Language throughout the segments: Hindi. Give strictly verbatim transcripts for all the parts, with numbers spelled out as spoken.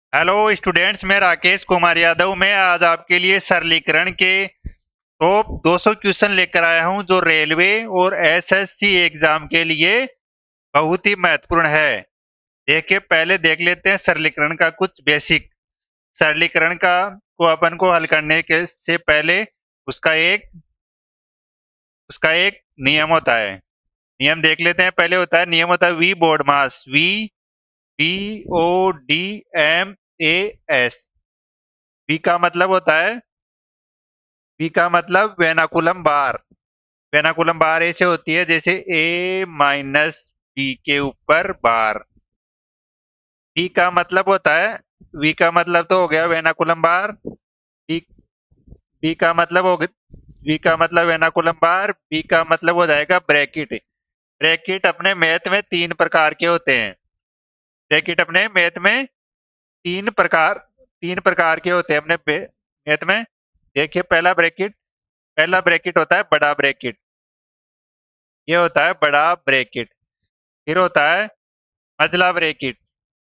हेलो स्टूडेंट्स, मैं राकेश कुमार यादव। मैं आज आपके लिए सरलीकरण के टॉप दो सौ क्वेश्चन लेकर आया हूं जो रेलवे और एसएससी एग्जाम के लिए बहुत ही महत्वपूर्ण है। देखिए, पहले देख लेते हैं सरलीकरण का कुछ बेसिक। सरलीकरण का को अपन को हल करने के से पहले उसका एक उसका एक नियम होता है। नियम देख लेते हैं। पहले होता है नियम होता है V BODMAS. V B O D M A S. V का मतलब होता है बी का मतलब वेनाकुलम बार। वेनाकुलम बार ऐसे होती है जैसे ए माइनस बी के ऊपर बार। बी का मतलब होता है वी का मतलब तो हो गया वेनाकुलम बार। बी बी का मतलब हो गया बी का मतलब वेनाकुलम बार। बी का मतलब हो जाएगा ब्रैकेट। ब्रैकेट अपने मैथ में तीन प्रकार के होते हैं। ब्रैकेट अपने मैथ में तीन प्रकार तीन प्रकार के होते हैं अपने मैथ में। देखिए, पहला ब्रैकेट पहला ब्रैकेट होता है बड़ा ब्रैकेट। ये होता है बड़ा ब्रैकेट। फिर होता है मझला ब्रैकेट।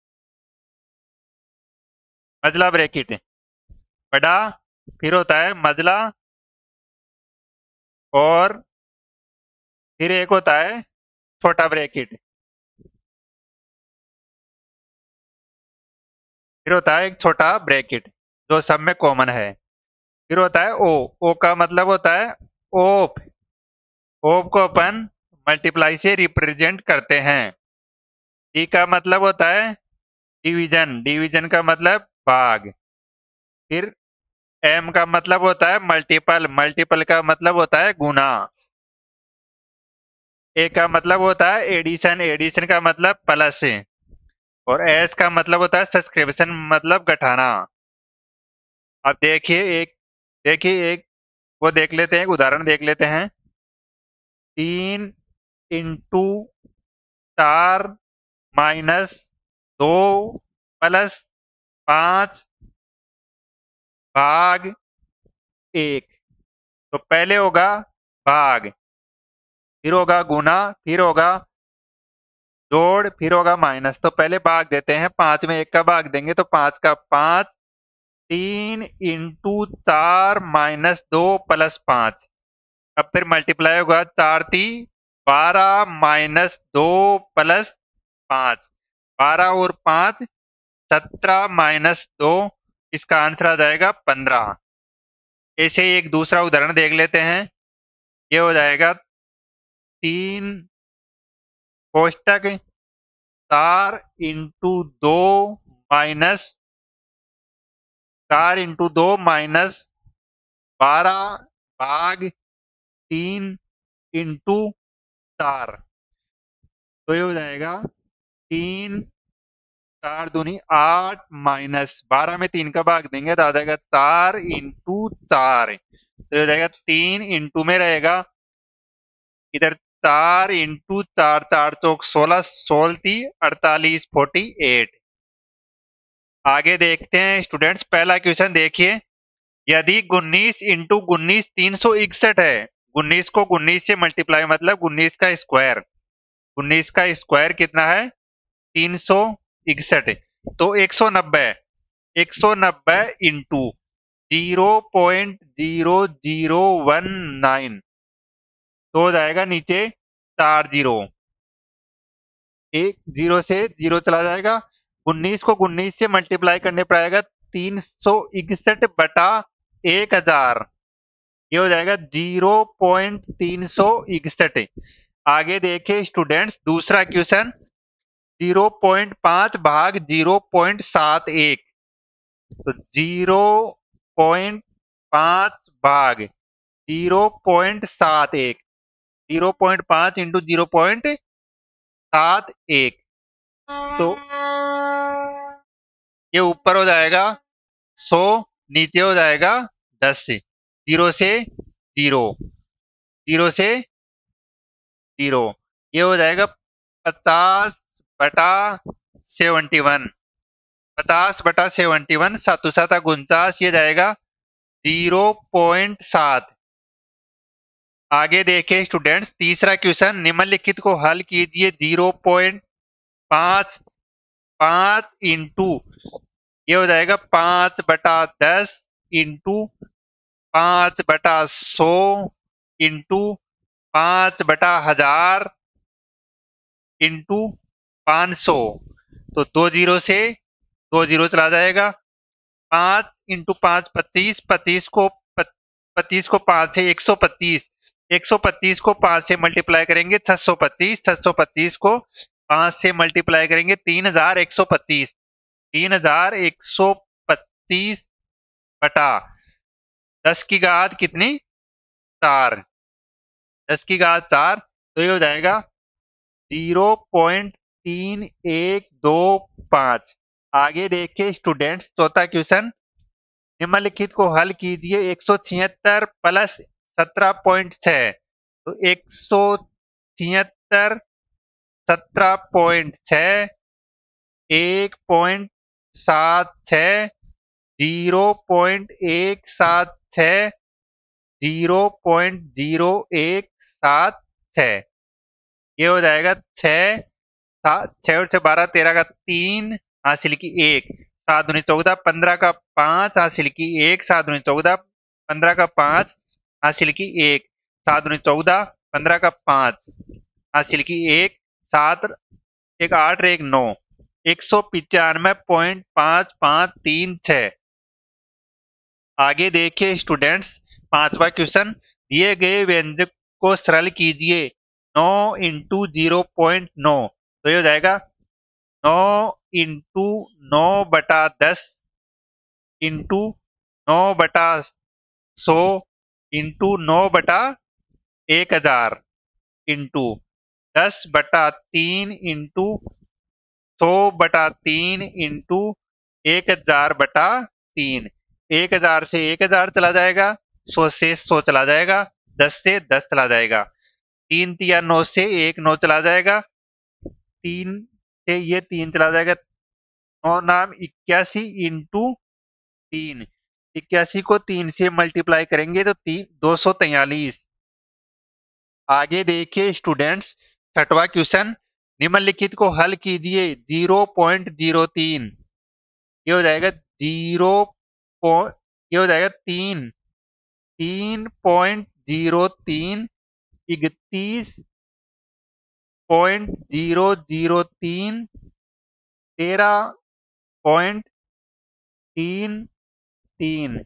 मझला ब्रैकेट बड़ा। फिर होता है मझला। और फिर एक होता है छोटा ब्रैकेट। फिर होता है एक छोटा ब्रैकेट जो सब में कॉमन है। फिर होता है ओ। ओ का मतलब होता है ओप। ओप को अपन मल्टीप्लाई से रिप्रेजेंट करते हैं। डी का मतलब होता है डिवीजन। डिवीजन का मतलब भाग। फिर एम का मतलब होता है मल्टीपल। मल्टीपल का मतलब होता है गुना। ए का मतलब होता है एडिशन। एडिशन का मतलब प्लस। और एस का मतलब होता है सब्सक्रिप्शन, मतलब घटाना। अब देखिए एक देखिए एक वो देख लेते हैं, एक उदाहरण देख लेते हैं। तीन इंटू चार माइनस दो प्लस पांच भाग एक। तो पहले होगा भाग, फिर होगा गुना, फिर होगा जोड़, फिर होगा माइनस। तो पहले भाग देते हैं। पांच में एक का भाग देंगे तो पांच का पांच। तीन इंटू चार माइनस दो प्लस पांच। अब फिर मल्टीप्लाई होगा। चार ती बारह माइनस दो प्लस पांच। बारह और पांच सत्रह माइनस दो। इसका आंसर आ जाएगा पंद्रह। ऐसे ही एक दूसरा उदाहरण देख लेते हैं। ये हो जाएगा तीन कोष्टक चार इंटू दो माइनस चार इंटू दो माइनस बारह भाग तीन इंटू चार। तो ये हो जाएगा तीन चार दूनी आठ माइनस बारह में तीन का भाग देंगे तो आ जाएगा चार इंटू चार। तो ये हो जाएगा तीन इंटू में रहेगा इधर चार इंटू चार। चार चौक सोलह, सोलह थी अड़तालीस, फोर्टी एट। आगे देखते हैं स्टूडेंट्स। पहला क्वेश्चन देखिए। यदि उन्नीस इंटू उन्नीस तीन सौ इकसठ है। उन्नीस को उन्नीस से मल्टीप्लाई मतलब उन्नीस का स्क्वायर। उन्नीस का स्क्वायर कितना है? तीन सौ इकसठ। तो एक सौ नब्बे। एक सौ नब्बे into zero point zero zero one nine. तो हो जाएगा नीचे चार जीरो। एक जीरो से जीरो चला जाएगा। उन्नीस को उन्नीस से मल्टीप्लाई करने पर आएगा तीन सौ इकसठ बटा एक हजार। ये हो जाएगा जीरो पॉइंट तीन सौ इकसठ। आगे देखे स्टूडेंट्स दूसरा क्वेश्चन। जीरो पॉइंट पांच भाग जीरो पॉइंट सात एक। तो जीरो पॉइंट पांच भाग जीरो पॉइंट सात एक। जीरो पॉइंट पांच इंटू जीरो पॉइंट सात एक। तो ये ऊपर हो जाएगा सौ, नीचे हो जाएगा दस। जीरो से जीरो, जीरो से जीरो। ये हो जाएगा पचास बटा सेवेंटी वन। पचास बटा सेवेंटी वन सातु साता उनचास। ये जाएगा जीरो पॉइंट सात। आगे देखें स्टूडेंट्स तीसरा क्वेश्चन। निम्नलिखित को हल कीजिए। जीरो पॉइंट पांच पांच इंटू ये हो जाएगा पांच बटा दस इंटू पांच बटा सौ इंटू पांच बटा हजार इंटू पांच सौ। तो दो जीरो से दो जीरो चला जाएगा। पांच इंटू पांच पच्चीस, पच्चीस को पच्चीस को पांच से एक सौ पच्चीस, एक सौ पच्चीस को पांच से मल्टीप्लाई करेंगे छह सौ पच्चीस, छह सौ पच्चीस को पांच से मल्टीप्लाई करेंगे तीन हजार एक सौ पच्चीस, तीन हजार एक सौ पच्चीस बटा दस की घात कितनी, चार, दस की घात चार। तो ये हो जाएगा जीरो पॉइंट तीन एक दो पांच। आगे देखिए स्टूडेंट्स चौथा क्वेश्चन, निम्नलिखित को हल कीजिए। एक सौ छिहत्तर प्लस सत्रह पॉइंट छह, तो एक सौ छिहत्तर सत्रह पॉइंट छह, एक पॉइंट सात छ, जीरो पॉइंट एक सात छ, जीरो पॉइंट जीरो एक सात छ। ये हो जाएगा छह, छह और छह बारह, तेरह का तीन, हासिल की एक, सात दूनी चौदह, पंद्रह का पांच, हासिल की एक, सात दूनी चौदह, पंद्रह का पांच, हासिल की एक, सात दूनी चौदह, पंद्रह का पांच, हासिल की एक, सात एक आठ एक नौ, एक सौ पिचानवे पॉइंट पांच पांच तीन छ। आगे देखिए स्टूडेंट्स पांचवा क्वेश्चन, दिए गए व्यंजक को सरल कीजिए। नौ इंटू जीरो पॉइंट नौ, तो ये हो जाएगा नौ इंटू नौ बटा दस इंटू नौ बटा सौ इंटू नौ बटा एक हजार इंटू दस बटा तीन इंटू सौ बटा तीन इंटू एक हजार बटा तीन। एक हजार से एक हजार चला जाएगा, सौ से सौ चला जाएगा, दस से दस चला जाएगा, तीन तिया नौ से एक नौ चला जाएगा, तीन से ये तीन चला जाएगा, नौ नाम इक्यासी इंटू तीन, इक्यासी को तीन से मल्टीप्लाई करेंगे तो तीन दो सौ तैयलीस। आगे देखिए स्टूडेंट्स छठवा क्वेश्चन, निम्नलिखित को हल कीजिए। जीरो पॉइंट जीरो तीन, ये हो जाएगा जीरो ये हो जाएगा तीन, तीन पॉइंट जीरो तीन, इकतीस पॉइंट जीरो जीरो तीन, तेरह पॉइंट तीन तीन,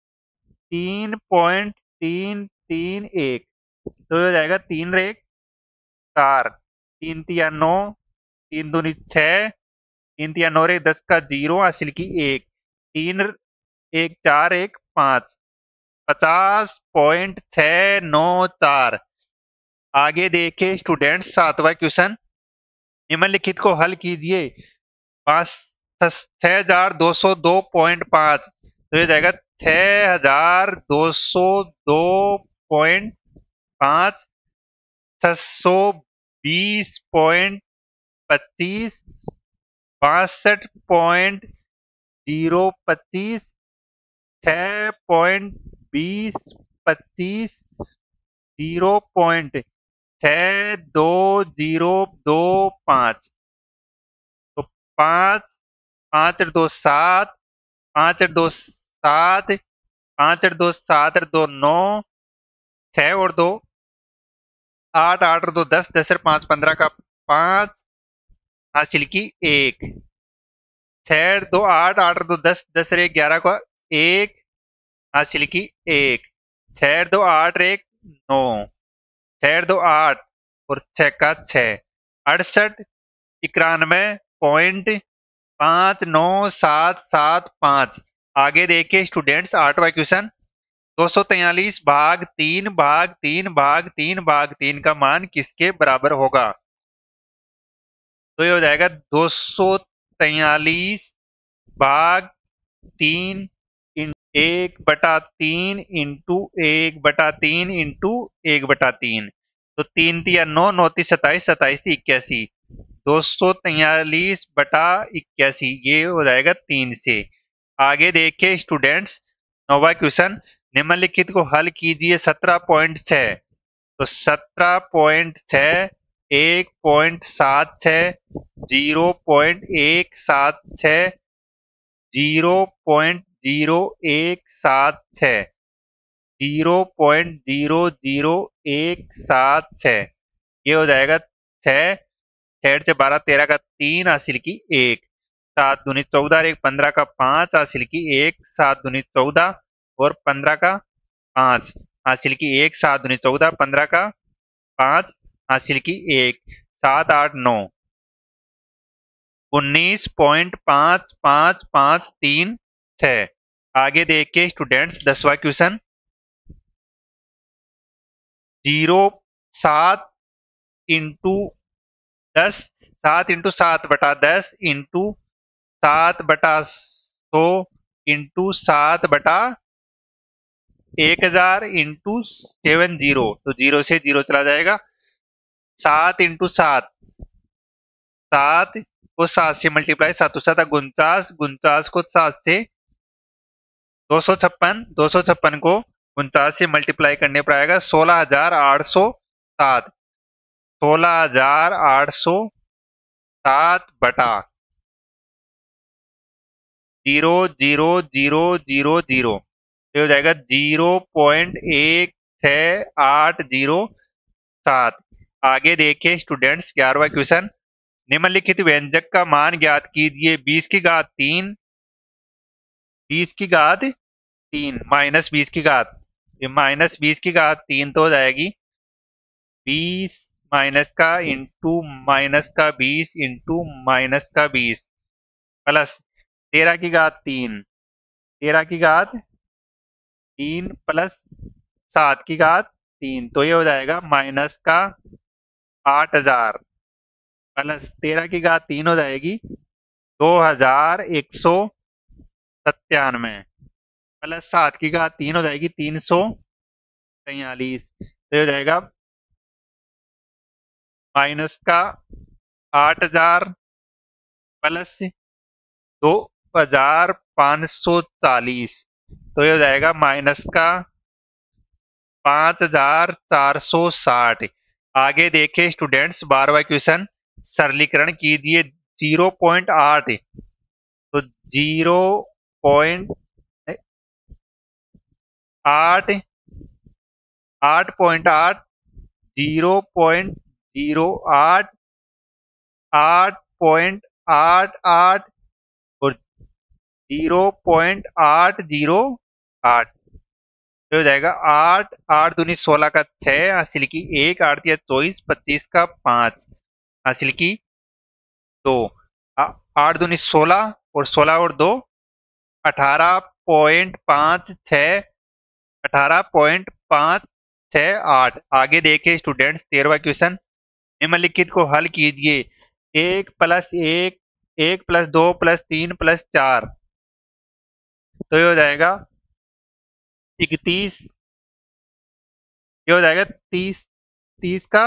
तीन पॉइंट तीन तीन एक। तो हो जाएगा तीन रेख चार, तीन तिया नौ, तीन दूनी छह, तीन तिया नौ रे दस का जीरो, हासिल की एक, तीन एक चार एक पांच, पचास पॉइंट छ नौ चार। आगे देखे स्टूडेंट्स सातवां क्वेश्चन, निम्नलिखित को हल कीजिए। पांच छह हजार दो सौ दो पॉइंट पांच, तो ये जाएगा छह हजार दो सौ दो पॉइंट पांच, छह सौ बीस पॉइंट पच्चीस, बासठ पॉइंट जीरो पच्चीस, छह पॉइंट बीस पच्चीस, जीरो पॉइंट छ दो जीरो दो पांच। तो पांच, पांच और दो सात, पांच और दो सात, पांच और दो सात और दो नौ, छह और दो आठ, आठ और दो दस, दस और पांच पंद्रह का पांच, हासिल की एक, छह दो आठ, आठ और दो दस, दस और एक ग्यारह का एक, हासिल की एक, छह दो आठ एक नौ, छह दो आठ और छह का छह, अड़सठ इक्यानवे पॉइंट पांच नौ सात सात पांच। आगे देखिए स्टूडेंट्स आठवां क्वेश्चन, दो सौ तैयलीस भाग तीन भाग तीन भाग तीन भाग तीन का मान किसके बराबर होगा। तो ये हो जाएगा दो सौ तैयलीस भाग तीन एक बटा तीन इंटू एक बटा तीन इंटू एक बटा तीन। तो तीन तिया नौ, नौ ती सताइस, सताइस थी इक्यासी, दो सौ तैयलीस बटा इक्यासी, ये हो जाएगा तीन से। आगे देखिए स्टूडेंट्स नौवा क्वेश्चन, निम्नलिखित को हल कीजिए। सत्रह पॉइंट छ, तो सत्रह पॉइंट छ, एक पॉइंट सात छ, जीरो पॉइंट एक सात छ, जीरो पॉइंट जीरो एक सात छ जीरो पॉइंट जीरो जीरो एक सात छ ये हो जाएगा छ छह से बारह तेरह का तीन हासिल की एक सात दूनी चौदह और एक पंद्रह का पांच हासिल की एक सात दूनी चौदह और पंद्रह का पांच हासिल की एक सात दूनी चौदह पंद्रह का पांच हासिल की एक सात आठ नौ उन्नीस पॉइंट पांच पांच पांच तीन छ आगे देखिए स्टूडेंट्स दसवां क्वेश्चन जीरो सात इंटू दस सात इंटू सात बटा दस इंटू सात बटा सौ इंटू सात बटा एक हजार इंटू सेवन जीरो तो जीरो से जीरो चला जाएगा सात इंटू सात सात को सात से मल्टीप्लाई सात सात उनचास उनचास को सात से दो सौ छप्पन दो सौ छप्पन को उनचास से मल्टीप्लाई करने पर आएगा सोलह हजार आठ सौ सात सोलह हजार आठ सौ सात बटा zero zero zero zero zero ये हो जाएगा जीरो पॉइंट एक छ आठ जीरो सात आगे देखिए स्टूडेंट्स ग्यारहवा क्वेश्चन निम्नलिखित व्यंजक का मान ज्ञात कीजिए बीस की घात तीन बीस की घात तीन माइनस बीस की घात ये माइनस बीस की घात तीन तो हो जाएगी बीस माइनस का इंटू माइनस का बीस इंटू माइनस का बीस प्लस तेरह की घात तीन तेरह की घात तीन प्लस सात की घात तीन तो ये हो जाएगा माइनस का आठ हजार प्लस तेरह की घात तीन हो जाएगी दो हजार एक सौ सत्तानवे प्लस सात की घात तीन हो जाएगी तीन सौ तैयलीस तो हो जाएगा माइनस का आठ हजार प्लस दो हजार पांच सौ चालीस तो ये हो जाएगा माइनस का पांच हजार चार सौ साठ आगे देखे स्टूडेंट्स बारहवा क्वेश्चन सरलीकरण कीजिए जीरो पॉइंट आठ तो जीरो पॉइंट आठ आठ पॉइंट आठ जीरो पॉइंट जीरो आठ आठ पॉइंट आठ आठ और जीरो पॉइंट आठ जीरो आठ तो हो जाएगा आठ आठ दूनी सोलह का छह हासिल की एक आठ दिया चौबीस पच्चीस का पांच हासिल की दो आठ दूनी सोलह और सोलह और दो अठारह पॉइंट पांच छ अठारह पॉइंट पांच छ आठ आगे देखे स्टूडेंट्स तेरहवा क्वेश्चन निम्नलिखित को हल कीजिए एक प्लस एक एक प्लस दो प्लस तीन प्लस चार तो ये हो जाएगा इकतीस ये हो जाएगा तीस तीस का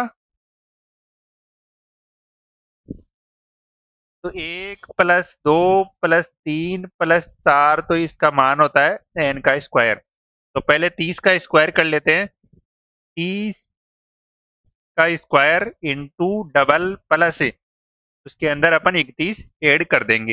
तो एक प्लस दो प्लस तीन प्लस चार तो इसका मान होता है एन का स्क्वायर तो पहले तीस का स्क्वायर कर लेते हैं तीस का स्क्वायर इंटू डबल प्लस उसके अंदर अपन इकतीस ऐड कर देंगे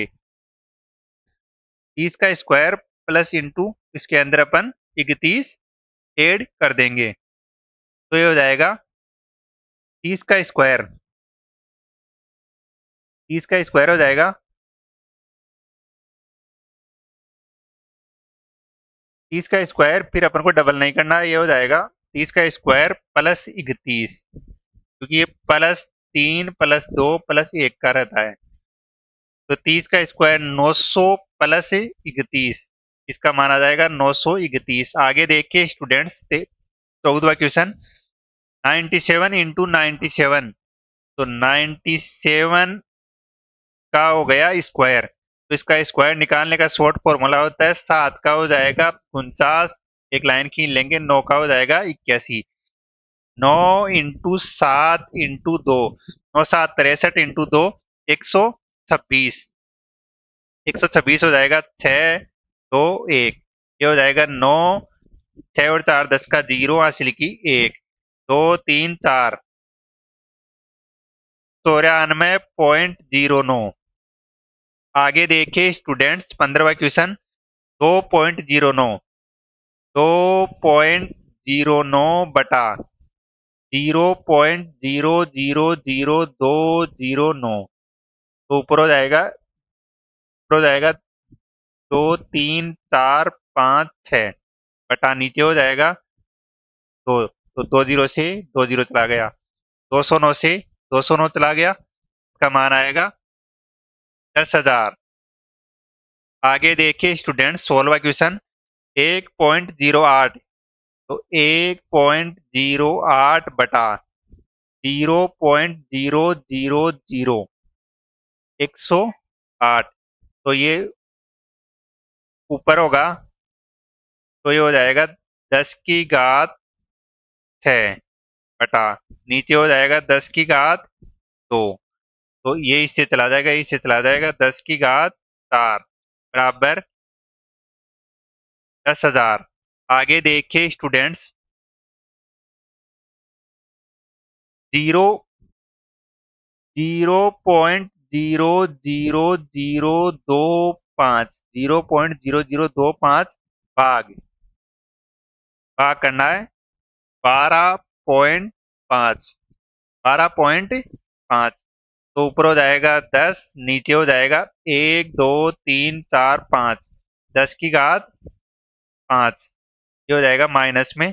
तीस का स्क्वायर प्लस इंटू इसके अंदर अपन इकतीस ऐड कर देंगे तो ये हो जाएगा तीस का स्क्वायर तीस का स्क्वायर हो जाएगा तीस का स्क्वायर फिर अपन को डबल नहीं करना ये हो जाएगा तीस का स्क्वायर प्लस इकतीस क्योंकि ये प्लस तीन प्लस दो प्लस एक का रहता है तो तीस का स्क्वायर नौ सौ प्लस इकतीस इसका माना जाएगा नौ सौ इकतीस आगे देखिए स्टूडेंट्स चौदहवा question ninety seven into ninety seven तो नाइन्टी सेवन का हो गया स्क्वायर तो इसका स्क्वायर निकालने का शॉर्ट फॉर्मूला होता है सात का हो जाएगा उनचास एक लाइन खींच लेंगे नौ का हो जाएगा इक्यासी नौ इंटू सात इंटू दो नौ सात तिरसठ इंटू दो एक सौ छब्बीस एक सौ छब्बीस हो जाएगा छ दो एक ये हो जाएगा नौ छह और चार दस का जीरो हासिल की एक दो तीन चार चौरानवे पॉइंट जीरो नौ आगे देखिए स्टूडेंट्स, पंद्रहवा क्वेश्चन, दो पॉइंट जीरो नौ दो पॉइंट जीरो नौ बटा zero point zero zero zero दो जीरो नौ। तो ऊपर हो जाएगा, ऊपर हो जाएगा दो तीन चार पाँच छः, बटा नीचे हो जाएगा दो। तो दो जीरो से दो जीरो चला गया, दो सौ नौ से दो सौ नौ चला गया, इसका मान आएगा दस हजार। आगे देखिए स्टूडेंट, सोलहवा क्वेश्चन, एक पॉइंट जीरो आठ। तो एक पॉइंट जीरो आठ बटा zero point zero zero zero एक सौ आठ। तो ये ऊपर होगा, तो ये हो जाएगा दस की घात छः, बटा नीचे हो जाएगा दस की घात दो। तो ये इससे चला जाएगा, इससे चला जाएगा, दस की घात चार बराबर दस हजार। आगे देखिए students, zero zero point zero zero zero दो पाँच, जीरो पॉइंट जीरो जीरो दो पाँच भाग भाग करना है बारह पॉइंट पाँच, बारह पॉइंट पाँच। तो ऊपर हो जाएगा दस, नीचे हो जाएगा एक दो तीन चार पाँच, दस की घात पाँच, ये हो जाएगा माइनस में,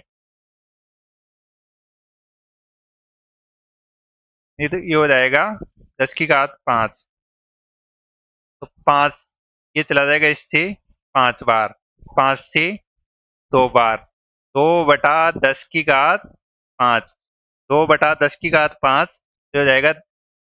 नहीं तो ये हो जाएगा दस की घात पाँच। तो पाँच, ये चला जाएगा इससे पाँच बार, पाँच से दो बार, दो बटा दस की घात पाँच, दो बटा दस की घात पाँच, ये हो जाएगा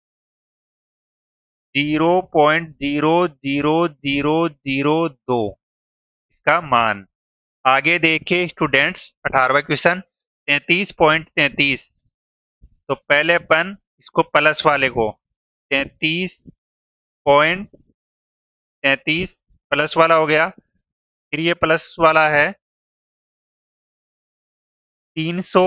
zero point zero zero zero zero दो, इसका मान। आगे देखिए स्टूडेंट्स, अठारहवा क्वेश्चन, तैतीस पॉइंट तैतीस। तो पहले अपन इसको प्लस वाले को, तैतीस पॉइंट तैतीस प्लस वाला हो गया, फिर ये प्लस वाला है तीन सौ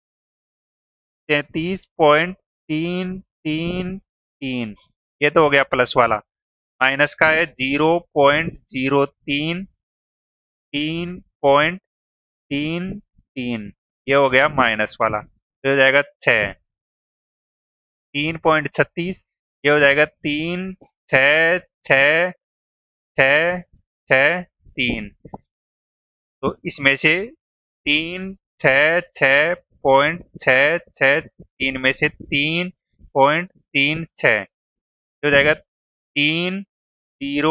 तैतीस पॉइंट तीन तीन तीन, ये तो हो गया प्लस वाला। माइनस का है जीरो पॉइंट जीरो तीन तीन पॉइंट तीन तीन, ये हो गया माइनस वाला, ये हो जाएगा छः। तीन पॉइंट छत्तीस, ये हो जाएगा तीन छ छ छ छ तीन। तो इसमें से तीन छ छ पॉइंट छ छ तीन में से तीन पॉइंट तीन छ, ये हो जाएगा तीन जीरो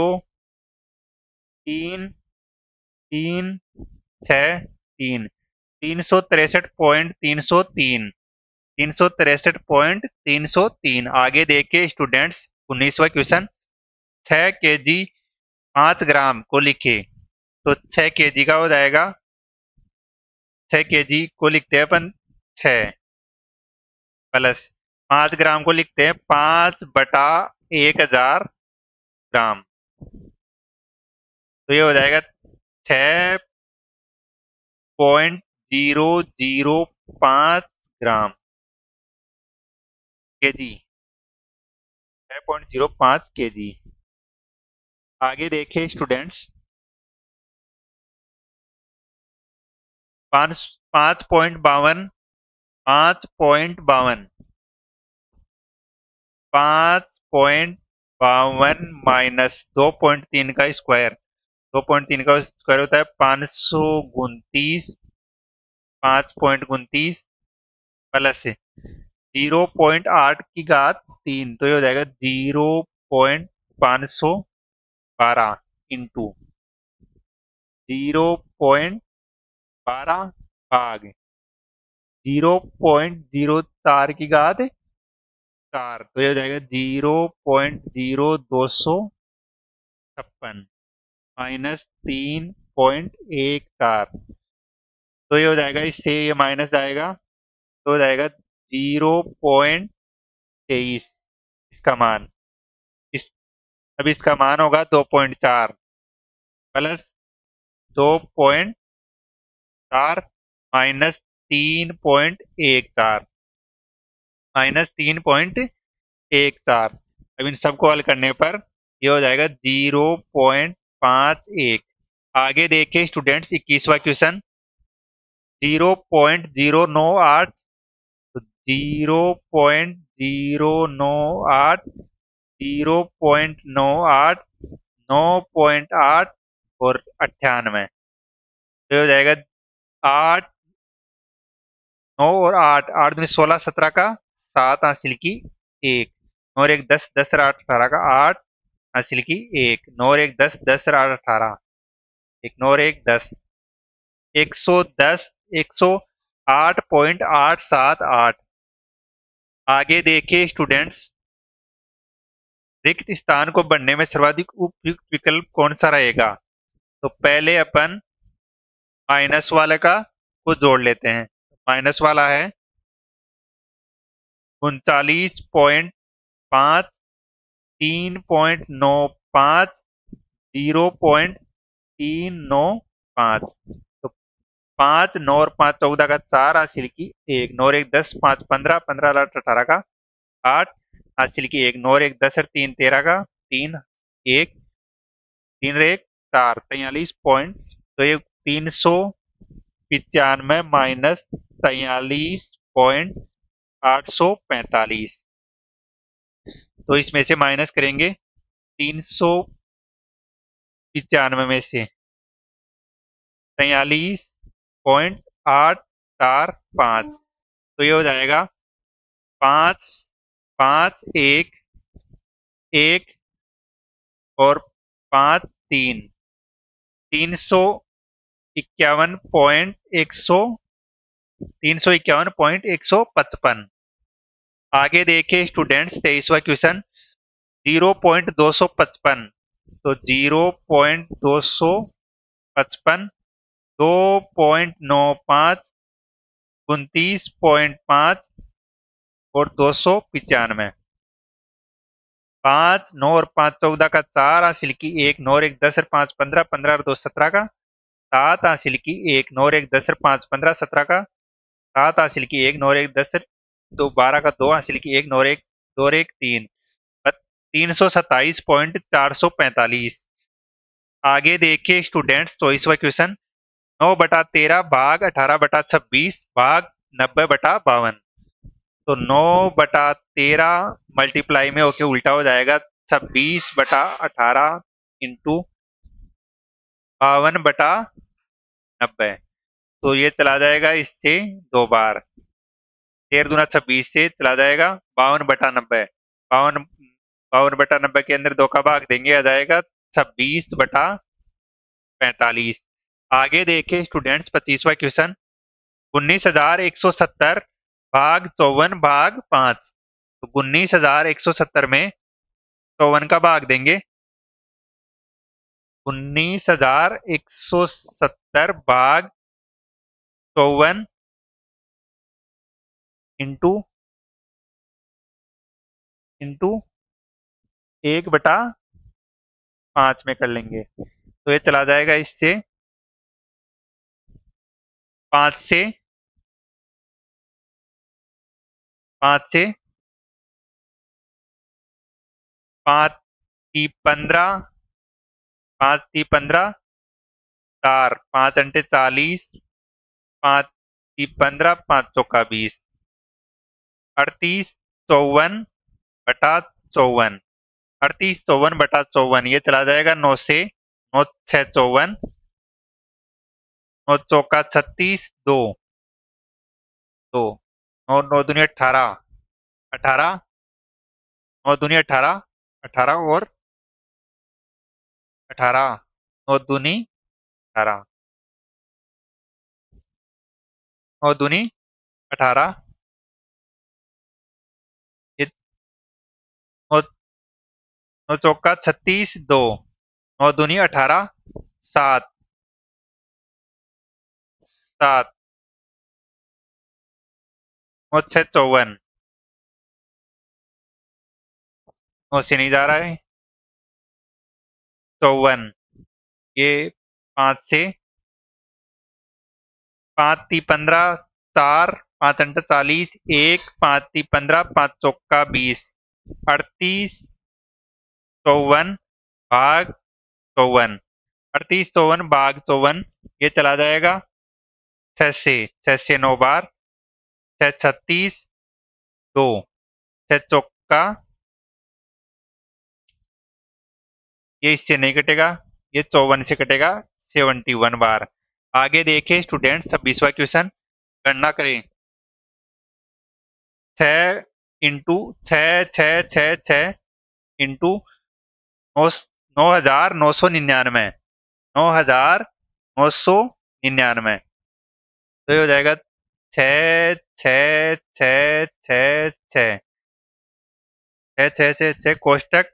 तीन तीन छ तीन, तीन सौ तिरसठ पॉइंट तीन सौ तीन, तीन सौ तिरसठ पॉइंट तीन सौ तीन। आगे देखे स्टूडेंट्स, उन्नीसवा क्वेश्चन, छह के जी पांच ग्राम को लिखे। तो छह के जी का हो जाएगा, छह के जी को लिखते हैं अपन छह, प्लस पांच ग्राम को लिखते हैं पांच बटा एक हजार ग्राम। तो ये हो जाएगा छह पॉइंट जीरो जीरो पांच ग्राम के जी, छह पॉइंट जीरो पांच के जी। आगे देखें स्टूडेंट्स, पांच पांच पॉइंट बावन पांच पॉइंट बावन पांच पॉइंट बावन माइनस दो पॉइंट तीन का स्क्वायर, दो पॉइंट तीन का स्क्वायर होता है पांच सौ उनतीस, पांच पॉइंट उनतीस प्लस जीरो पॉइंट आठ की घात तीन, तो ये हो जाएगा जीरो पॉइंट पांच सौ बारह इंटू जीरो पॉइंट बारह भाग जीरो पॉइंट जीरो चार की घात चार, तो ये हो जाएगा जीरो पॉइंट जीरो दो सौ छप्पन माइनस तीन पॉइंट एक चार। तो ये हो जाएगा, इससे ये माइनस जाएगा, तो हो जाएगा जीरो पॉइंट तेईस, इसका मान। इस अब इसका मान होगा दो पॉइंट चार प्लस दो पॉइंट चार माइनस तीन पॉइंट एक चार, माइनस तीन पॉइंट एक चार। अब इन सबको हल करने पर ये हो जाएगा जीरो पॉइंट पांच एक। आगे देखिए स्टूडेंट्स इक्कीसवा क्वेश्चन, जीरो पॉइंट जीरो नौ आठ, तो जीरो पॉइंट जीरो नौ आठ, जीरो पॉइंट नौ आठ, नौ पॉइंट आठ और अट्ठानवे। तो ये हो जाएगा आठ, नौ और आठ, आठ दूनी सोलह, सत्रह का सात हासिल की एक, और एक दस, दस और आठ अठारह का आठ हासिल की एक, नौ और एक दस, दस और आठ अठारह, एक नौ और एक दस, एक सौ दस, एक सौ आठ पॉइंट आठ सात आठ। आगे देखिए स्टूडेंट्स, रिक्त स्थान को भरने में सर्वाधिक उपयुक्त विकल्प कौन सा रहेगा? तो पहले अपन माइनस वाले का को जोड़ लेते हैं। माइनस वाला है उनचालीस पॉइंट पांच, तीन पॉइंट नौ पांच, जीरो पॉइंट तीन नौ पांच। तो पांच, नौ और पांच चौदह का चार हासिल की एक, नौ और एक दस, पांच पंद्रह, पंद्रह और आठ अठारह का आठ हासिल की एक, नौ और एक दस और तीन तेरह का तीन एक, तीन और एक चार, तैयलीस पॉइंट। तो ये तीन सौ पिचानवे माइनस तैयलीस पॉइंट आठ सौ पैंतालीस। तो इसमें से माइनस करेंगे तीन सौ पिचानवे में से तैयलीस पॉइंट आठ चार पांच, तो ये हो जाएगा पांच, पांच एक, एक और पांच तीन, तीन सौ इक्यावन पॉइंट एक सौ, तीन सौ इक्यावन पॉइंट एक सौ पचपन। आगे देखे स्टूडेंट्स तेईसवा क्वेश्चन, जीरो पॉइंट दो सौ पचपन, तो जीरो पॉइंट दो सौ पचपन, दो पॉइंट नौ पांच, उनतीस पॉइंट पांच और दो सौ पिचानवे। पांच, नौ और पांच चौदह का चार हासिल की एक, नौ और एक दस और पांच पंद्रह, पंद्रह और दो सत्रह का सात हासिल की एक, नौ और एक दस और पांच पंद्रह, सत्रह का सात हासिल की एक, नौ और एक दस और दो बारह का दो हासिल की एक, नौ और एक दो और एक तीन, तीन सौ सत्ताईस पॉइंट चार सौ पैंतालीस। आगे देखिए स्टूडेंट्स चौबीसवा क्वेश्चन, नौ बटा तेरह भाग अठारह बटा छब्बीस भाग नब्बे बटा बावन। तो नौ बटा तेरह मल्टीप्लाई में होके उल्टा हो जाएगा छब्बीस बटा अठारह इंटू बावन बटा नब्बे। तो ये चला जाएगा इससे दो बार, तेरह दूना छब्बीस से चला जाएगा बावन बटा नब्बे, बावन बावन बटा नब्बे के अंदर दो का भाग देंगे, आ जाएगा छब्बीस बटा पैंतालीस। आगे देखे स्टूडेंट्स पच्चीसवा क्वेश्चन, उन्नीस हजार एक सौ सत्तर भाग चौवन भाग पांच। तो उन्नीस हजार एक सौ सत्तर में चौवन का भाग देंगे, उन्नीस हजार एक सौ सत्तर भाग चौवन इंटू इंटू एक बटा पांच में कर लेंगे। तो ये चला जाएगा इससे पांच से पांच से पांच ती पंद्रह, पांच ती पंद्रह, चार पांच अंटे चालीस, पांच ती पंद्रह, पांच चौका बीस, अड़तीस चौवन बटा चौवन, अड़तीस चौवन बटा चौवन, ये चला जाएगा नौ से, नौ छह चौवन, नौ चौका छत्तीस, दो दो, नौ नौ दूनी अठारह, अठारह, नौ दूनी अठारह, अठारह और अठारह, नौ दूनी अठारह, नौ दूनी अठारह, ये नौ, नौ चौका छत्तीस, दो, नौ दूनी अठारह, सात, सात, नौ छह चौवन, नौ से नहीं जा रहा है, चौवन, ये पांच से, पांच ती पंद्रह, चार, पांच अंट चालीस, एक, पांच ती पंद्रह, पांच चौका बीस, अड़तीस चौवन भाग चौवन, अड़तीस चौवन भाग चौवन, ये चला जाएगा छह से, छह से नौ बार, छह छत्तीस दो, छह चौका, ये इससे नहीं कटेगा, ये चौवन से कटेगा, सेवेंटी वन बार। आगे देखिए स्टूडेंट छब्बीसवां क्वेश्चन, गणना करें। छह इंटू छह छह छह छह इंटू नौ नौ हजार नौ सौ निन्यानवे, नौ हजार नौ सौ निन्यानवे, तो ये हो जाएगा छ छ छ छ छ छ छ छ छ कोष्टक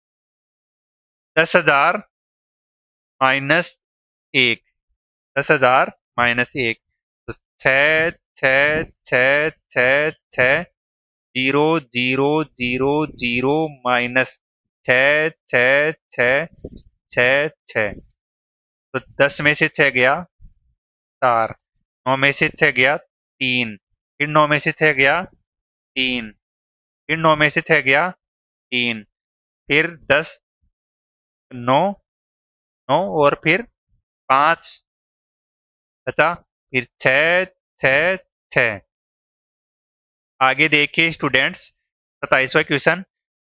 दस हजार माइनस एक, दस हजार माइनस एक, तो छ छ छ छ छ zero zero zero zero minus छ छ छ छ छ, तो दस में से छह गया चार, नौ में से छह गया तीन, फिर नौ में से छह गया तीन, फिर नौ में से छह गया तीन, फिर दस, नौ, नौ और फिर पांच बचा, फिर छह छह छह। आगे देखिए स्टूडेंट्स सताइसवां क्वेश्चन,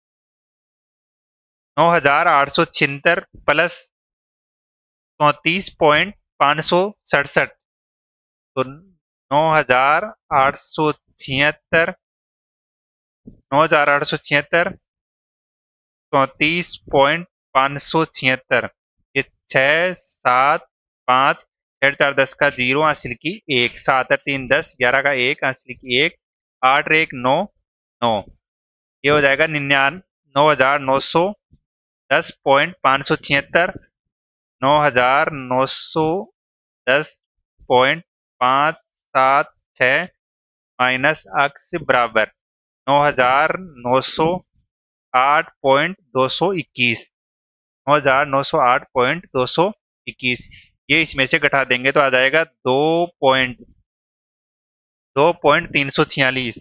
नौ हजार आठ सौ छिहत्तर प्लस चौतीस पॉइंट पांच सौ सड़सठ, तो नौ हजार आठ सौ छिहत्तर, नौ हजार आठ सौ छिहत्तर चौतीस पॉइंट पांच सौ छिहत्तर, ये छह सात पांच, छह चार दस का जीरो, हासिल की एक, सात आठ तीन दस, ग्यारह का एक, हासिल की एक, आठ और एक नौ, नौ, ये हो जाएगा निन्यान नौ हजार नौ सौ दस पॉइंट पांच सौ छिहत्तर, नौ हजार नौ सौ दस पॉइंट पांच सात छ माइनस अक्स बराबर नौ हजार नौ सौ आठ पॉइंट दो सौ इक्कीस, नौ हजार नौ सौ आठ पॉइंट दो सौ इक्कीस, ये इसमें से घटा देंगे तो आ जाएगा दो पॉइंट दो पॉइंट तीन सौ छियालीस।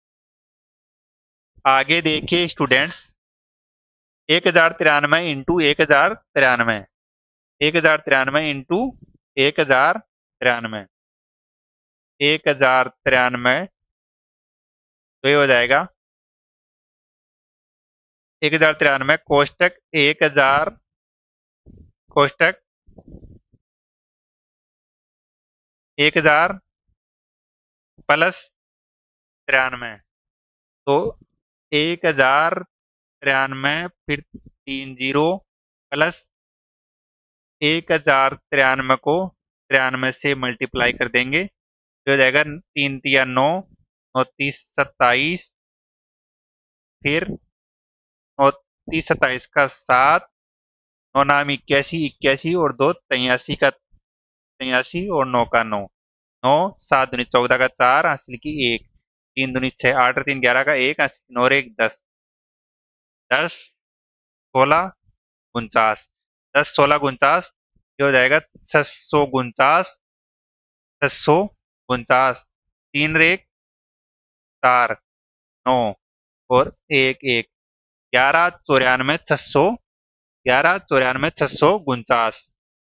आगे देखिए स्टूडेंट्स, एक हजार तिरानवे इंटू एक हजार तिरानवे, एक हजार तिरानवे इंटू एक हजार तिरानवे, एक हजार तिरानवे, तो ये हो जाएगा एक हजार तिरानवे कोष्टक एक हजार कोष्टक एक हजार प्लस तिरानवे, तो एक हजार तिरानवे फिर तीन जीरो प्लस एक हजार तिरानवे को तिरानवे से मल्टीप्लाई कर देंगे तो हो जाएगा तीन तिया नौ, नौ तीस सत्ताईस, फिर नौ तीस सत्ताईस का सात, नौ नाम इक्यासी, इक्यासी और दो तिरासी का तिरासी और नौ का नौ, नौ सात दूनी चौदह का चार, हासिल की एक, तीन दूनी छह, आठ और तीन ग्यारह का एक, हासिल नौ और एक दस, दस सोलह उनचास, दस सोलह उनचास, ये हो जाएगा छह सौ उनचास, छह सौ उनचास, तीन रेख चार, नौ और एक एक, ग्यारह चौरानवे छह सौ, ग्यारह चौरानवे छह सौ उनचास।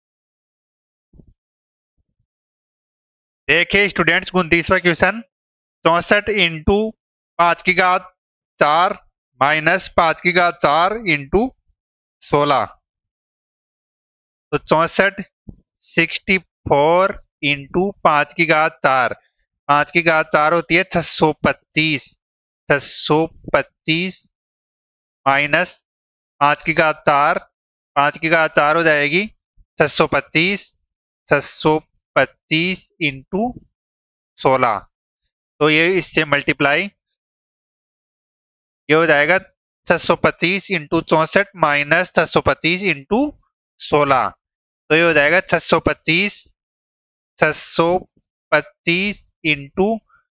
देखिए स्टूडेंट्स उनतीसवां क्वेश्चन, चौसठ इंटू पांच की घात चार माइनस पांच की घात चार इंटू सोलह, तो चौसठ सिक्सटी फोर इंटू पांच की घात चार, पांच की घात चार होती है छह सौ पच्चीस, छह सौ पच्चीस माइनस पांच की घात चार, पांच की घात चार हो जाएगी छह सौ पच्चीस, छह सौ पच्चीस इंटू सोलह, तो ये इससे मल्टीप्लाई, ये हो जाएगा छह सौ पच्चीस इंटू चौसठ माइनस छह सौ पच्चीस इंटू सोलह, तो ये हो जाएगा छह सौ पच्चीस, छह सौ पच्चीस इंटू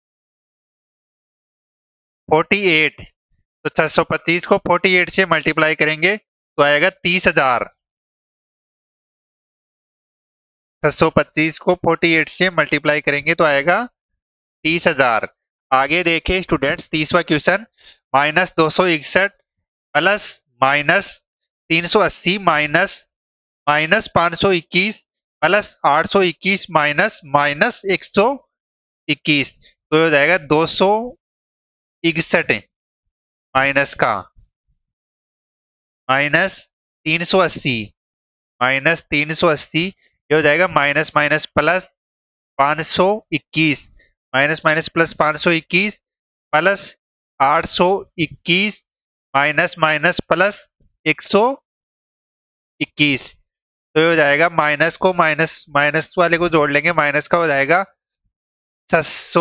फोर्टी एट, तो छह सौ पच्चीस को फोर्टी एट से मल्टीप्लाई करेंगे तो आएगा तीस हजार, छह सौ पच्चीस को फोर्टी एट से मल्टीप्लाई करेंगे तो आएगा तीस हजार। आगे देखिए स्टूडेंट्स तीसवा क्वेश्चन, माइनस दो सौ इकसठ प्लस माइनस तीन सौ अस्सी माइनस माइनस पांच सौ इक्कीस प्लस आठ सौ इक्कीस माइनस माइनस एक सौ इक्कीस, तो हो जाएगा दो सौ इकसठ माइनस का माइनस तीन सौ अस्सी माइनस तीन सौ अस्सी, ये हो जाएगा माइनस माइनस प्लस पांच सौ इक्कीस माइनस माइनस प्लस पांच सौ इक्कीस प्लस आठ सौ इक्कीस माइनस माइनस प्लस एक सौ इक्कीस, तो ये हो जाएगा माइनस को माइनस माइनस वाले को जोड़ लेंगे, माइनस का हो जाएगा छह सौ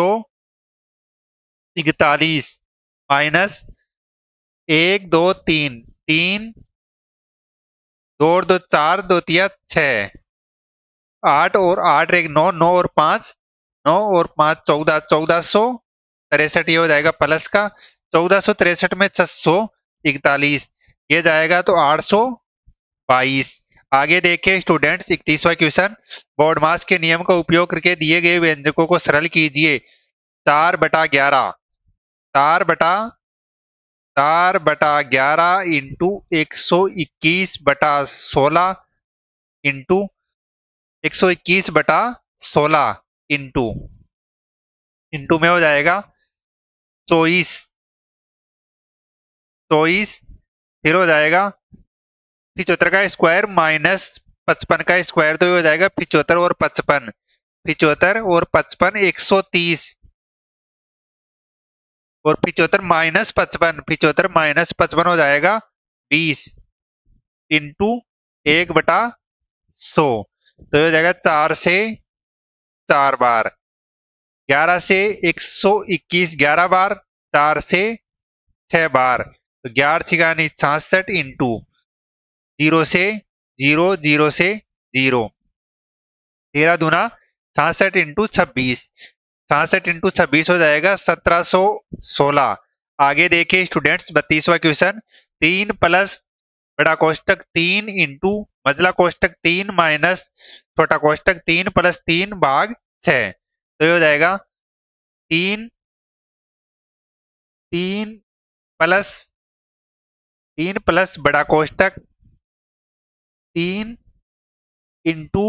इकतालीस माइनस एक दो तीन तीन दो और दो चार, दो तिया छह, आठ और आठ एक नौ, नौ और पांच नौ और पांच चौदह, चौदह सौ तिरसठ, ये हो जाएगा प्लस का चौदह सौ तिरसठ में छह सौ इकतालीस, ये जाएगा तो आठ सौ बाईस। आगे देखिए स्टूडेंट्स इकतीसवां क्वेश्चन, बोर्ड मास के नियम का उपयोग करके दिए गए व्यंजकों को सरल कीजिए। चार बटा ग्यारह चार बटा चार बटा ग्यारह इंटू एक सौ इक्कीस बटा सोलह इंटू एक सौ इक्कीस बटा सोलह इंटू इंटू में हो जाएगा चौबीस चौबीस, फिर हो जाएगा पिचहत्तर का स्क्वायर माइनस पचपन का स्क्वायर, तो ये हो जाएगा पिचहत्तर और पचपन पिचहत्तर और पचपन एक सौ तीस और पिचहत्तर माइनस पचपन पिचहत्तर माइनस पचपन हो जाएगा बीस इंटू एक बटा सौ, तो ये हो जाएगा चार से चार बार, ग्यारह से एक सौ इक्कीस ग्यारह बार, चार से छह बार, तो ग्यारह छिगानी छियासठ इंटू जीरो से जीरो जीरो से जीरो, तेरह दूना छियासठ इंटू छब्बीस छियासठ इंटू छब्बीस हो जाएगा सत्रह सौ सोलह। आगे देखिए स्टूडेंट्स बत्तीसवां क्वेश्चन, तीन प्लस बड़ा कोष्टक तीन इंटू मझला कोष्टक तीन माइनस छोटा कोष्टक तीन प्लस तीन भाग छह, तो ये हो जाएगा तीन तीन प्लस तीन प्लस बड़ा कोष्टक तीन इंटू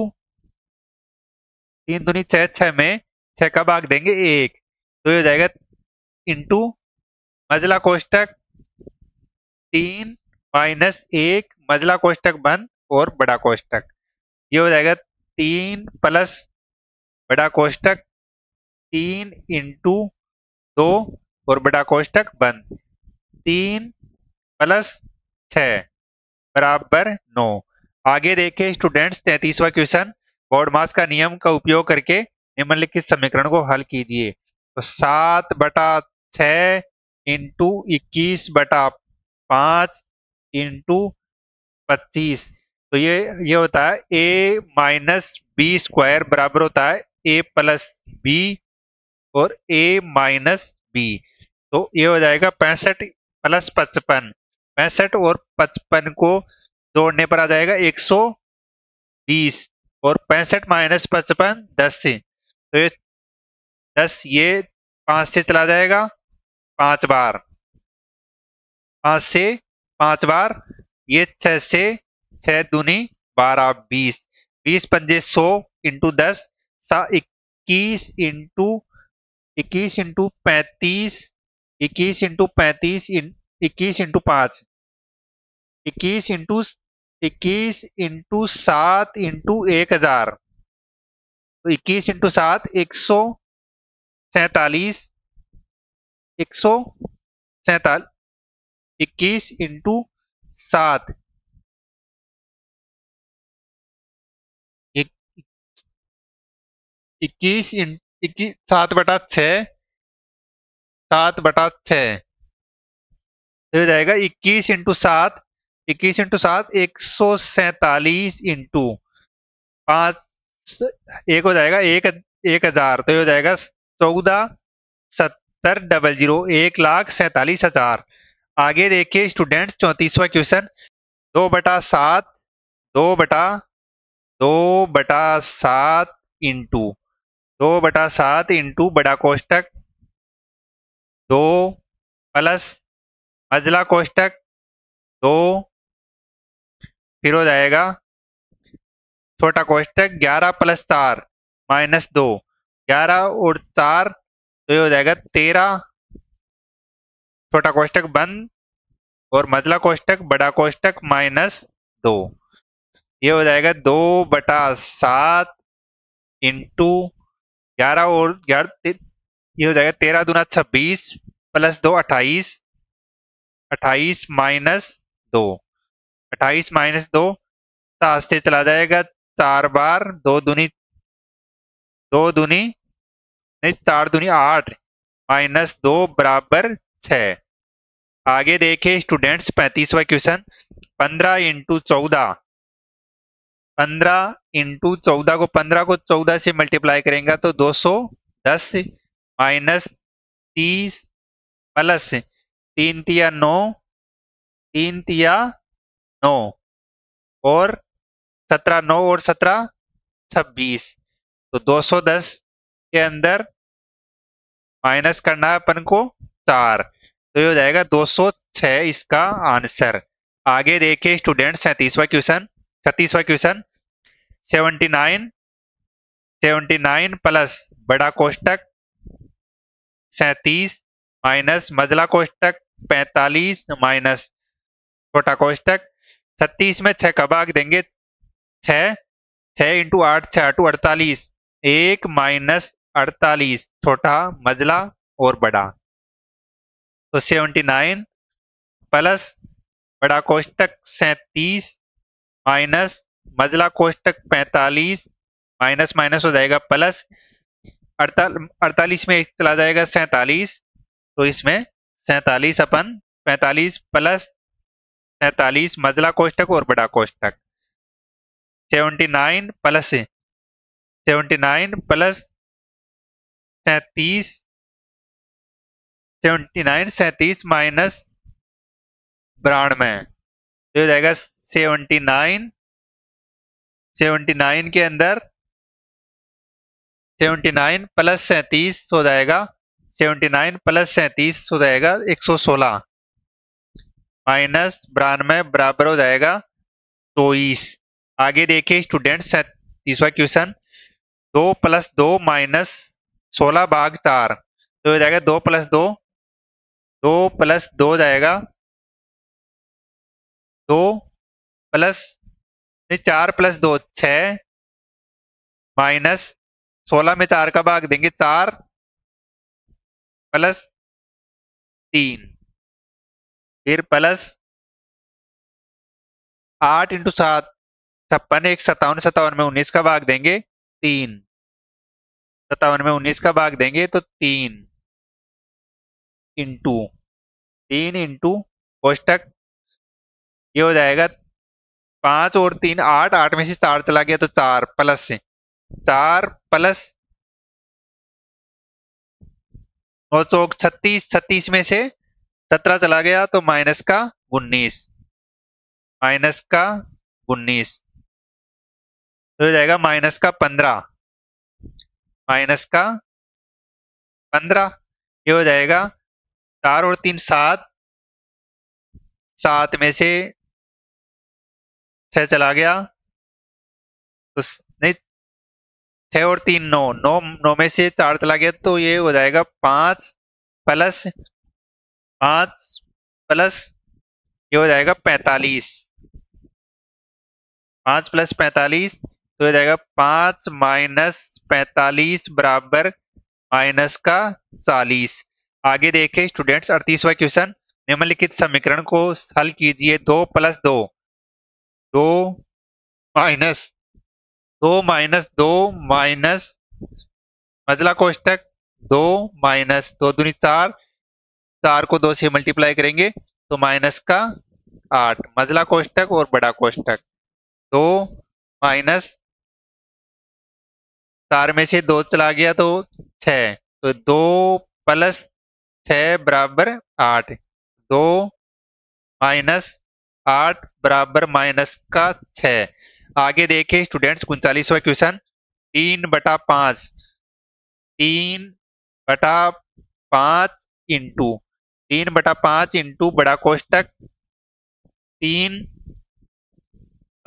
तीन दूनी छह, छह में छह का भाग देंगे एक, तो ये हो जाएगा इंटू मझला कोष्टक तीन माइनस एक मझला कोष्टक बंद और बड़ा कोष्टक, ये हो जाएगा तीन प्लस बड़ा कोष्टक तीन इंटू दो और बड़ा कोष्टक बंद, तीन प्लस छह बराबर नौ। आगे देखें स्टूडेंट्स तैतीसवां क्वेश्चन, बोर्ड मास का नियम का उपयोग करके निम्नलिखित समीकरण को हल कीजिए। तो सात बटा छह इंटू इक्कीस बटा पांच इंटू पच्चीस, तो ये ये होता है ए माइनस बी स्क्वायर बराबर होता है ए प्लस बी और ए माइनस बी, तो ये हो जाएगा पैंसठ प्लस पचपन, पैंसठ और पचपन को जोड़ने पर आ जाएगा एक सौ बीस और पैंसठ माइनस पचपन दस से, तो ये दस ये पांच से चला जाएगा पांच बार, पांच से पांच बार, ये छह से छह दूनी बारह बीस, बीस पंजे सौ इंटू दस सा इक्कीस इंटू इक्कीस इंटू पैंतीस इक्कीस इंटू पैंतीस इक्कीस इंटू पांच इक्कीस इंटू इक्कीस इंटू सात इंटू एक हजार, तो इक्कीस इंटू सात एक सौ सैतालीस एक सौ सैतालीस इक्कीस इंटू सात इक्कीस इक्कीस सात बटा छह सात बटा छह, तो हो जाएगा इक्कीस इंटू सात इक्कीस इंटू सात एक सौ सैतालीस इंटू पांच एक हो जाएगा एक एक हजार, तो हो जाएगा चौदह सत्तर डबल जीरो एक लाख सैतालीस हजार। आगे देखिए स्टूडेंट्स चौतीसवां क्वेश्चन, दो बटा सात दो बटा दो बटा सात इंटू दो बटा सात इंटू बड़ा कोष्टक दो प्लस मझला कोष्टक दो फिर हो जाएगा छोटा कोष्टक ग्यारह प्लस चार माइनस दो, ग्यारह और चार तो ये हो जाएगा तेरह, छोटा कोष्टक बंद, और मझला कोष्टक बड़ा कोष्टक माइनस दो। ये हो जाएगा दो बटा सात इंटू ग्यारह और ग्यारह, ये हो जाएगा तेरह दूना छब्बीस प्लस दो अट्ठाईस, अट्ठाईस माइनस दो, अट्ठाईस माइनस दो, सात से चला जाएगा चार बार, दो दूनी दो दूनी नहीं चार दूनी आठ, माइनस दो बराबर छह। आगे देखे स्टूडेंट्स पैंतीसवां क्वेश्चन, पंद्रह इंटू चौदह, पंद्रह इंटू चौदह को पंद्रह को चौदह से मल्टीप्लाई करेंगे तो दो सौ दस माइनस तीस प्लस तीन तिया नौ, तीन तिया नौ, और सत्रह, नौ और सत्रह छब्बीस, तो दो सौ दस के अंदर माइनस करना है अपन को चार, तो ये हो जाएगा दो सौ छह इसका आंसर। आगे देखिए स्टूडेंट सैंतीसवां क्वेश्चन, छत्तीसवां question, seventy nine, seventy nine plus बड़ा कोष्टक सैंतीस माइनस मझला कोष्टक पैंतालीस माइनस छोटा कोष्टक, छत्तीस में छह का भाग देंगे छह, छह इंटू आठ, छह आठ अड़तालीस, एक माइनस अड़तालीस छोटा मझला और बड़ा, तो सेवेंटी नाइन प्लस बड़ा कोष्टक सैंतीस माइनस मझला कोष्टक पैंतालीस, माइनस माइनस हो जाएगा प्लस, अड़तालीस में एक चला जाएगा सैंतालीस, तो इसमें सैंतालीस अपन पैंतालीस प्लस सैंतालीस मझला कोष्टक और बड़ा कोष्टक, seventy nine plus seventy nine plus सैंतीस, सेवेंटी नाइन सैंतीस माइनस बानवे, तो हो जाएगा सेवेंटी नाइन, सेवेंटी नाइन के अंदर सेवेंटी नाइन प्लस सैंतीस हो जाएगा, सेवेंटी नाइन प्लस सैंतीस हो जाएगा एक सौ सोलह, माइनस बानवे बराबर हो जाएगा चौबीस। आगे देखिए स्टूडेंट सैंतीसवां क्वेश्चन, दो प्लस दो माइनस सोलह भाग चार, तो हो जाएगा दो प्लस दो, दो प्लस दो जाएगा दो प्लस नहीं चार प्लस दो छह, माइनस सोलह में चार का भाग देंगे चार प्लस तीन, फिर प्लस आठ इंटू सात छप्पन, एक सत्तावन, सत्तावन में उन्नीस का भाग देंगे तीन, सत्तावन में उन्नीस का भाग देंगे तो तीन इंटू तीन इंटू कोष्टक, ये हो जाएगा पांच और तीन आठ, आठ में से चार चला गया तो चार प्लस से चार प्लस नौ चौक छत्तीस, छत्तीस में से सत्रह चला गया तो माइनस का उन्नीस, माइनस का उन्नीस, तो हो जाएगा माइनस का पंद्रह, माइनस का पंद्रह, ये हो जाएगा चार और तीन सात, सात में से छह चला गया तो नहीं, छह और तीन नौ, नौ नौ में से चार चला गया तो ये हो जाएगा पांच प्लस पांच प्लस ये हो जाएगा पैंतालीस, पांच प्लस पैंतालीस तो हो जाएगा पांच माइनस पैंतालीस बराबर माइनस का चालीस। आगे देखें स्टूडेंट्स अड़तीसवां क्वेश्चन, निम्नलिखित समीकरण को हल कीजिए, दो प्लस दो, दो माइनस दो माइनस दो माइनस मझला कोष्टक दो माइनस दो दूनी चार, चार को दो से मल्टीप्लाई करेंगे तो माइनस का आठ, मझला कोष्टक और बड़ा कोष्टक, दो माइनस चार में से दो चला गया तो छह, तो दो प्लस छह बराबर आठ, दो माइनस आठ बराबर माइनस का छह। आगे देखें स्टूडेंट्स उनचालीसवां क्वेश्चन, तीन बटा पांच, तीन बटा पांच इंटू तीन बटा पांच इंटू बड़ा कोष्टक तीन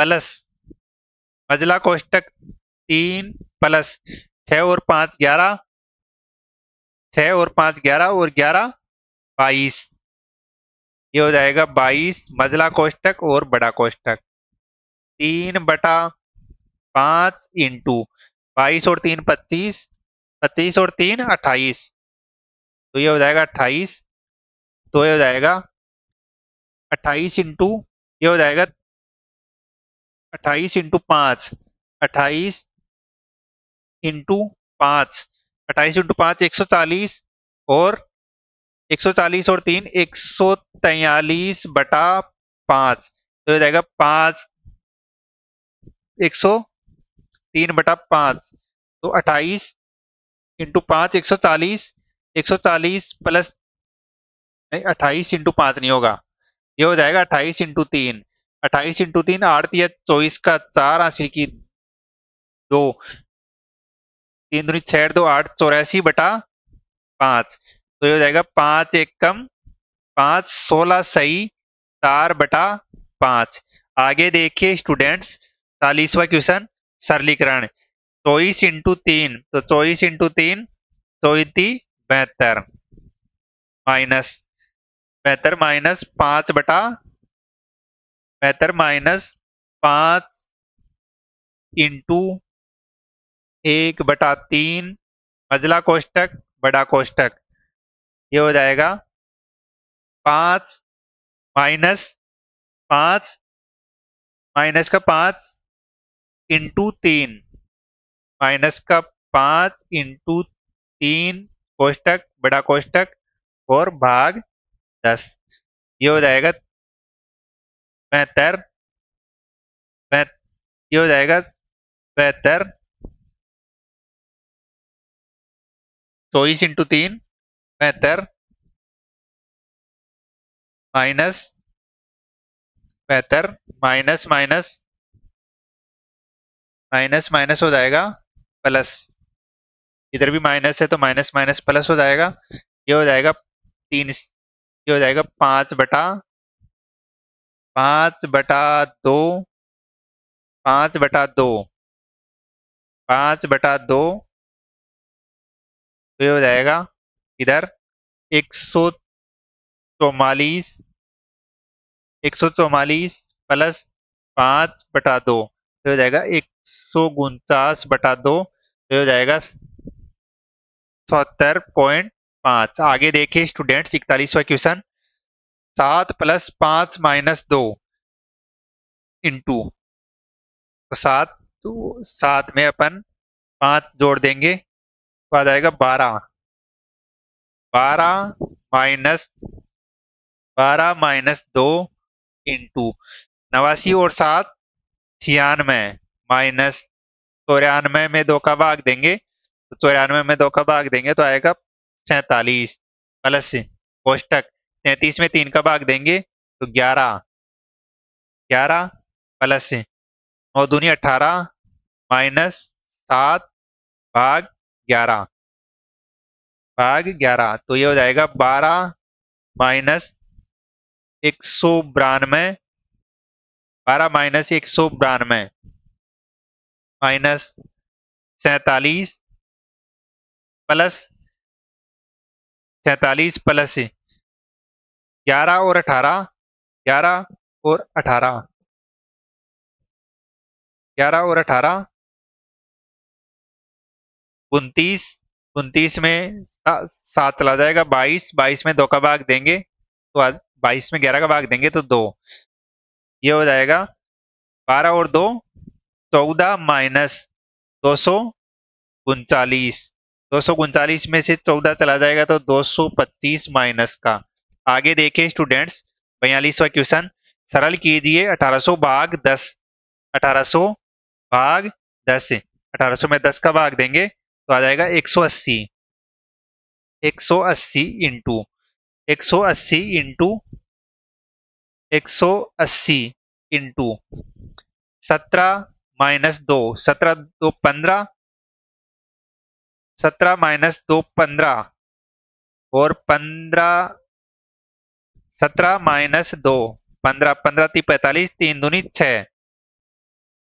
प्लस मजला कोष्टक तीन प्लस छह और पांच ग्यारह, छह और पांच ग्यारह और ग्यारह बाईस। ये हो जाएगा बाईस मजला कोष्टक और बड़ा कोष्टक। तीन बटा पांच इंटू बाईस और तीन पच्चीस, पच्चीस और तीन अट्ठाईस, तो ये हो जाएगा अट्ठाईस। तो ये हो जाएगा अट्ठाईस इंटू, ये हो जाएगा अट्ठाईस इंटू पांच, अट्ठाईस इंटू पांच, अट्ठाईस इंटू पांच एक सौ चालीस, और एक सौ चालीस और तीन एक सौ तैयलीस बटा पांच, तो हो जाएगा पांच, एक सौ तीन बटा पांच, तो अट्ठाईस इंटू पांच एक सौ चालीस, एक सौ चालीस प्लस, नहीं अट्ठाईस इंटू पांच नहीं होगा, ये हो जाएगा अट्ठाईस इंटू तीन, अट्ठाईस इंटू तीन आठ या चौबीस का चार अस्सी की दो, तीन दूनी छह दो आठ, चौरासी बटा पांच, तो ये हो जाएगा पांच एक कम पांच, सोलह सही चार बटा पांच। आगे देखिए स्टूडेंट्स, चालीसवा क्वेश्चन सरलीकरण, चौबीस इंटू तीन, तो चौबीस इंटू तीन चौती बेहतर, माइनस बेहतर माइनस पांच बटा बेहतर माइनस पांच इंटू एक बटा तीन मजला कोष्टक बड़ा कोष्टक, ये हो जाएगा पांच माइनस पांच, माइनस का पांच इंटू तीन, माइनस का पांच इंटू तीन कोष्टक बड़ा कोष्टक और भाग दस, ये हो जाएगा बेहतर, ये हो जाएगा बेहतर चौबीस इंटू तीन बेहतर माइनस बेहतर माइनस माइनस माइनस माइनस हो जाएगा प्लस, इधर भी माइनस है तो माइनस माइनस प्लस हो जाएगा, ये हो जाएगा तीन, ये हो जाएगा पांच बटा पांच बटा दो, पांच बटा दो, पांच बटा दो, तो ये हो जाएगा इधर एक सौ चौवालीस, एक सौ चौवालीस प्लस पांच बटा दो, तो हो जाएगा एक सौ उनचास बटा दो, तो हो जाएगा सत्तर पॉइंट पांच। आगे देखिए स्टूडेंट्स इकतालीसवा क्वेश्चन, सात प्लस पांच माइनस दो इंटू, तो सात, तो सात में अपन पांच जोड़ देंगे तो आ जाएगा बारह, बारह माइनस बारह माइनस दो इंटू नवासी और सात छियानवे, माइनस चौरानवे में दो का भाग देंगे, तो चौरानवे में दो का भाग देंगे तो आएगा सैतालीस, प्लस कोष्टक तैतीस में तीन का भाग देंगे तो ग्यारह, ग्यारह प्लस नौ दूनी अठारह माइनस सात भाग ग्यारह, भाग ग्यारह, तो ये हो जाएगा बारह माइनस एक सौ बानवे, बारह माइनस एक सौ बानवे माइनस सैतालीस प्लस सैतालीस प्लस ग्यारह और अठारह, ग्यारह और अठारह, ग्यारह और अठारह उनतीस, उनतीस में सा, सात चला जाएगा, बाईस, बाईस में दो का भाग देंगे तो बाईस में ग्यारह का भाग देंगे तो दो, ये हो जाएगा बारह और दो चौदह माइनस दो सौ उनचालीस, दो सौ उनचालीस में से चौदह चला जाएगा तो दो सौ पच्चीस माइनस का। आगे देखिए स्टूडेंट्स बयालीसवा क्वेश्चन, सरल कीजिए अठारह सौ भाग दस, अठारह सौ भाग दस, अठारह सौ में दस का भाग देंगे तो आ जाएगा एक सौ अस्सी, एक सौ अस्सी इंटू एक सौ अस्सी इंटू एक सौ अस्सी इंटू सत्रह माइनस दो, सत्रह दो पंद्रह, सत्रह माइनस दो पंद्रह, और पंद्रह, सत्रह माइनस दो पंद्रह, पंद्रह तीन पैंतालीस, तीन दूनी छह,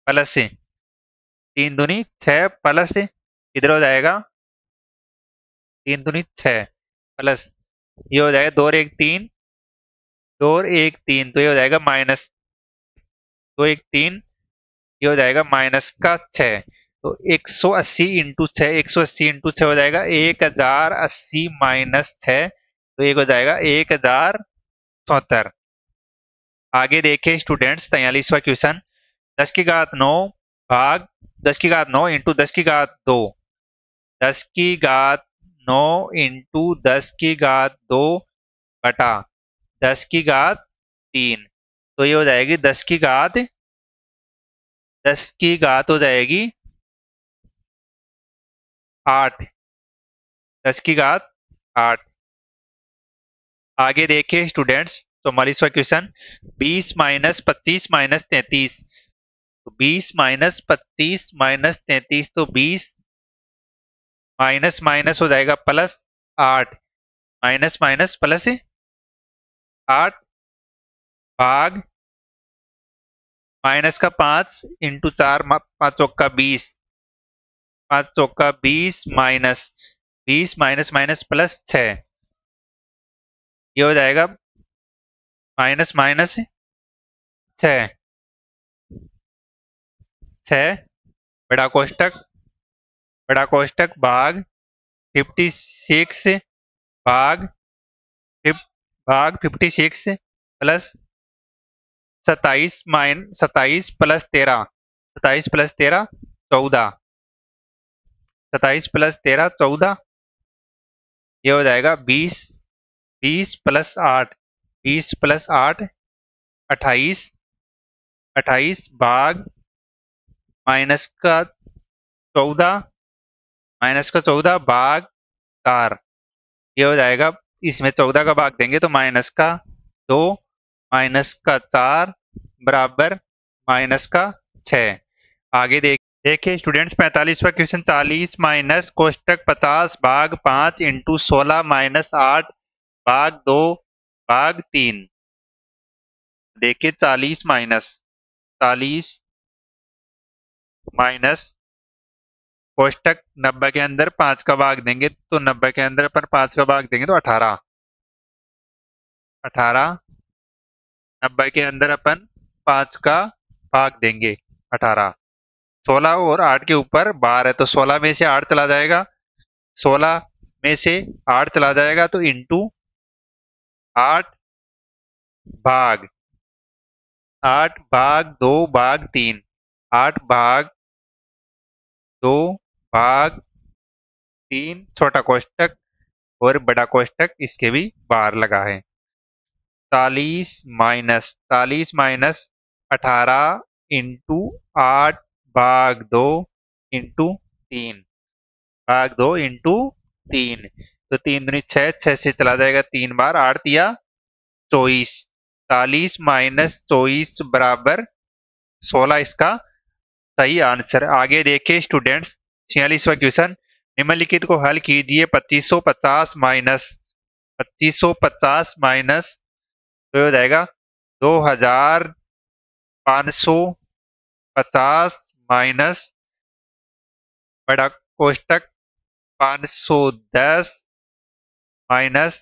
प्लस से तीन दूनी छह प्लस से इधर हो जाएगा तीन दूनी छह प्लस ये हो जाएगा दो और एक तीन, दो और एक तीन, तो ये हो जाएगा माइनस दो एक तीन, ये हो जाएगा माइनस का छह। तो एक सौ अस्सी इंटू छह, एक सौ अस्सी इंटू छह हो जाएगा एक हजार अस्सी माइनस छह, तो एक हो जाएगा एक हजार चौहत्तर। आगे देखे स्टूडेंट्स तैयलीसवां क्वेश्चन, दस की घात नौ भाग दस की घात नौ इंटू दस की घात दो, दस की घात नौ इंटू दस की घात दो बटा दस की घात तीन, तो ये हो जाएगी दस की घात दस की घात हो जाएगी आठ, दस की घात आठ। आगे देखिए स्टूडेंट्स चौवालीसवां क्वेश्चन, बीस माइनस पच्चीस माइनस तैतीस, तो बीस माइनस पच्चीस माइनस तैतीस, तो बीस माइनस माइनस हो जाएगा प्लस आठ, माइनस माइनस प्लस आठ भाग माइनस का पांच इंटू चार, पांच चौका बीस, पांच चौका बीस माइनस बीस माइनस माइनस प्लस छह, ये हो जाएगा माइनस माइनस छह, छह बड़ा कोष्टक बड़ा कोष्टक भाग फिफ्टी सिक्स भाग फिफ, भाग फिफ्टी सिक्स प्लस सत्ताईस माइन सत्ताईस प्लस तेरह, सत्ताईस प्लस तेरह चौदह, सत्ताईस प्लस तेरह चौदह, ये हो जाएगा बीस, बीस प्लस आठ, बीस प्लस आठ अट्ठाईस, अट्ठाईस भाग माइनस का चौदह, माइनस का चौदह भाग चार, ये हो जाएगा इसमें चौदह का भाग देंगे तो माइनस का दो, माइनस का चार बराबर माइनस का छह। आगे देख देखिए स्टूडेंट्स पैंतालीसवां क्वेश्चन, चालीस माइनस कोष्टक पचास भाग पांच इंटू सोलह माइनस आठ भाग दो भाग तीन। देखिए चालीस माइनस चालीस माइनस कोष्टक नब्बे के अंदर पांच का भाग देंगे तो नब्बे के अंदर अपन पांच का भाग देंगे तो अठारह, अठारह नब्बे के अंदर अपन पांच का भाग देंगे अठारह, सोलह और आठ के ऊपर बार है तो सोलह में से आठ चला जाएगा, सोलह में से आठ चला जाएगा तो इंटू आठ भाग आठ भाग दो भाग तीन, आठ भाग दो भाग तीन छोटा कोष्टक और बड़ा कोष्टक इसके भी बार लगा है। चालीस माइनस चालीस माइनस अठारह इंटू आठ भाग दो इंटू तीन, भाग दो इंटू तीन, तो तीन दूनी छह, छह से चला जाएगा तीन बार, आठ दिया चौबीस, चालीस माइनस चौबीस बराबर सोलह इसका सही आंसर। आगे देखिए स्टूडेंट्स छियालीसवां क्वेश्चन, निम्नलिखित को हल कीजिए, पच्चीस सौ पचास माइनस पच्चीस सौ पचास माइनस तो हो जाएगा दो हजार पांच सौ पचास माइनस बड़ा कोष्टक पांच सौ दस माइनस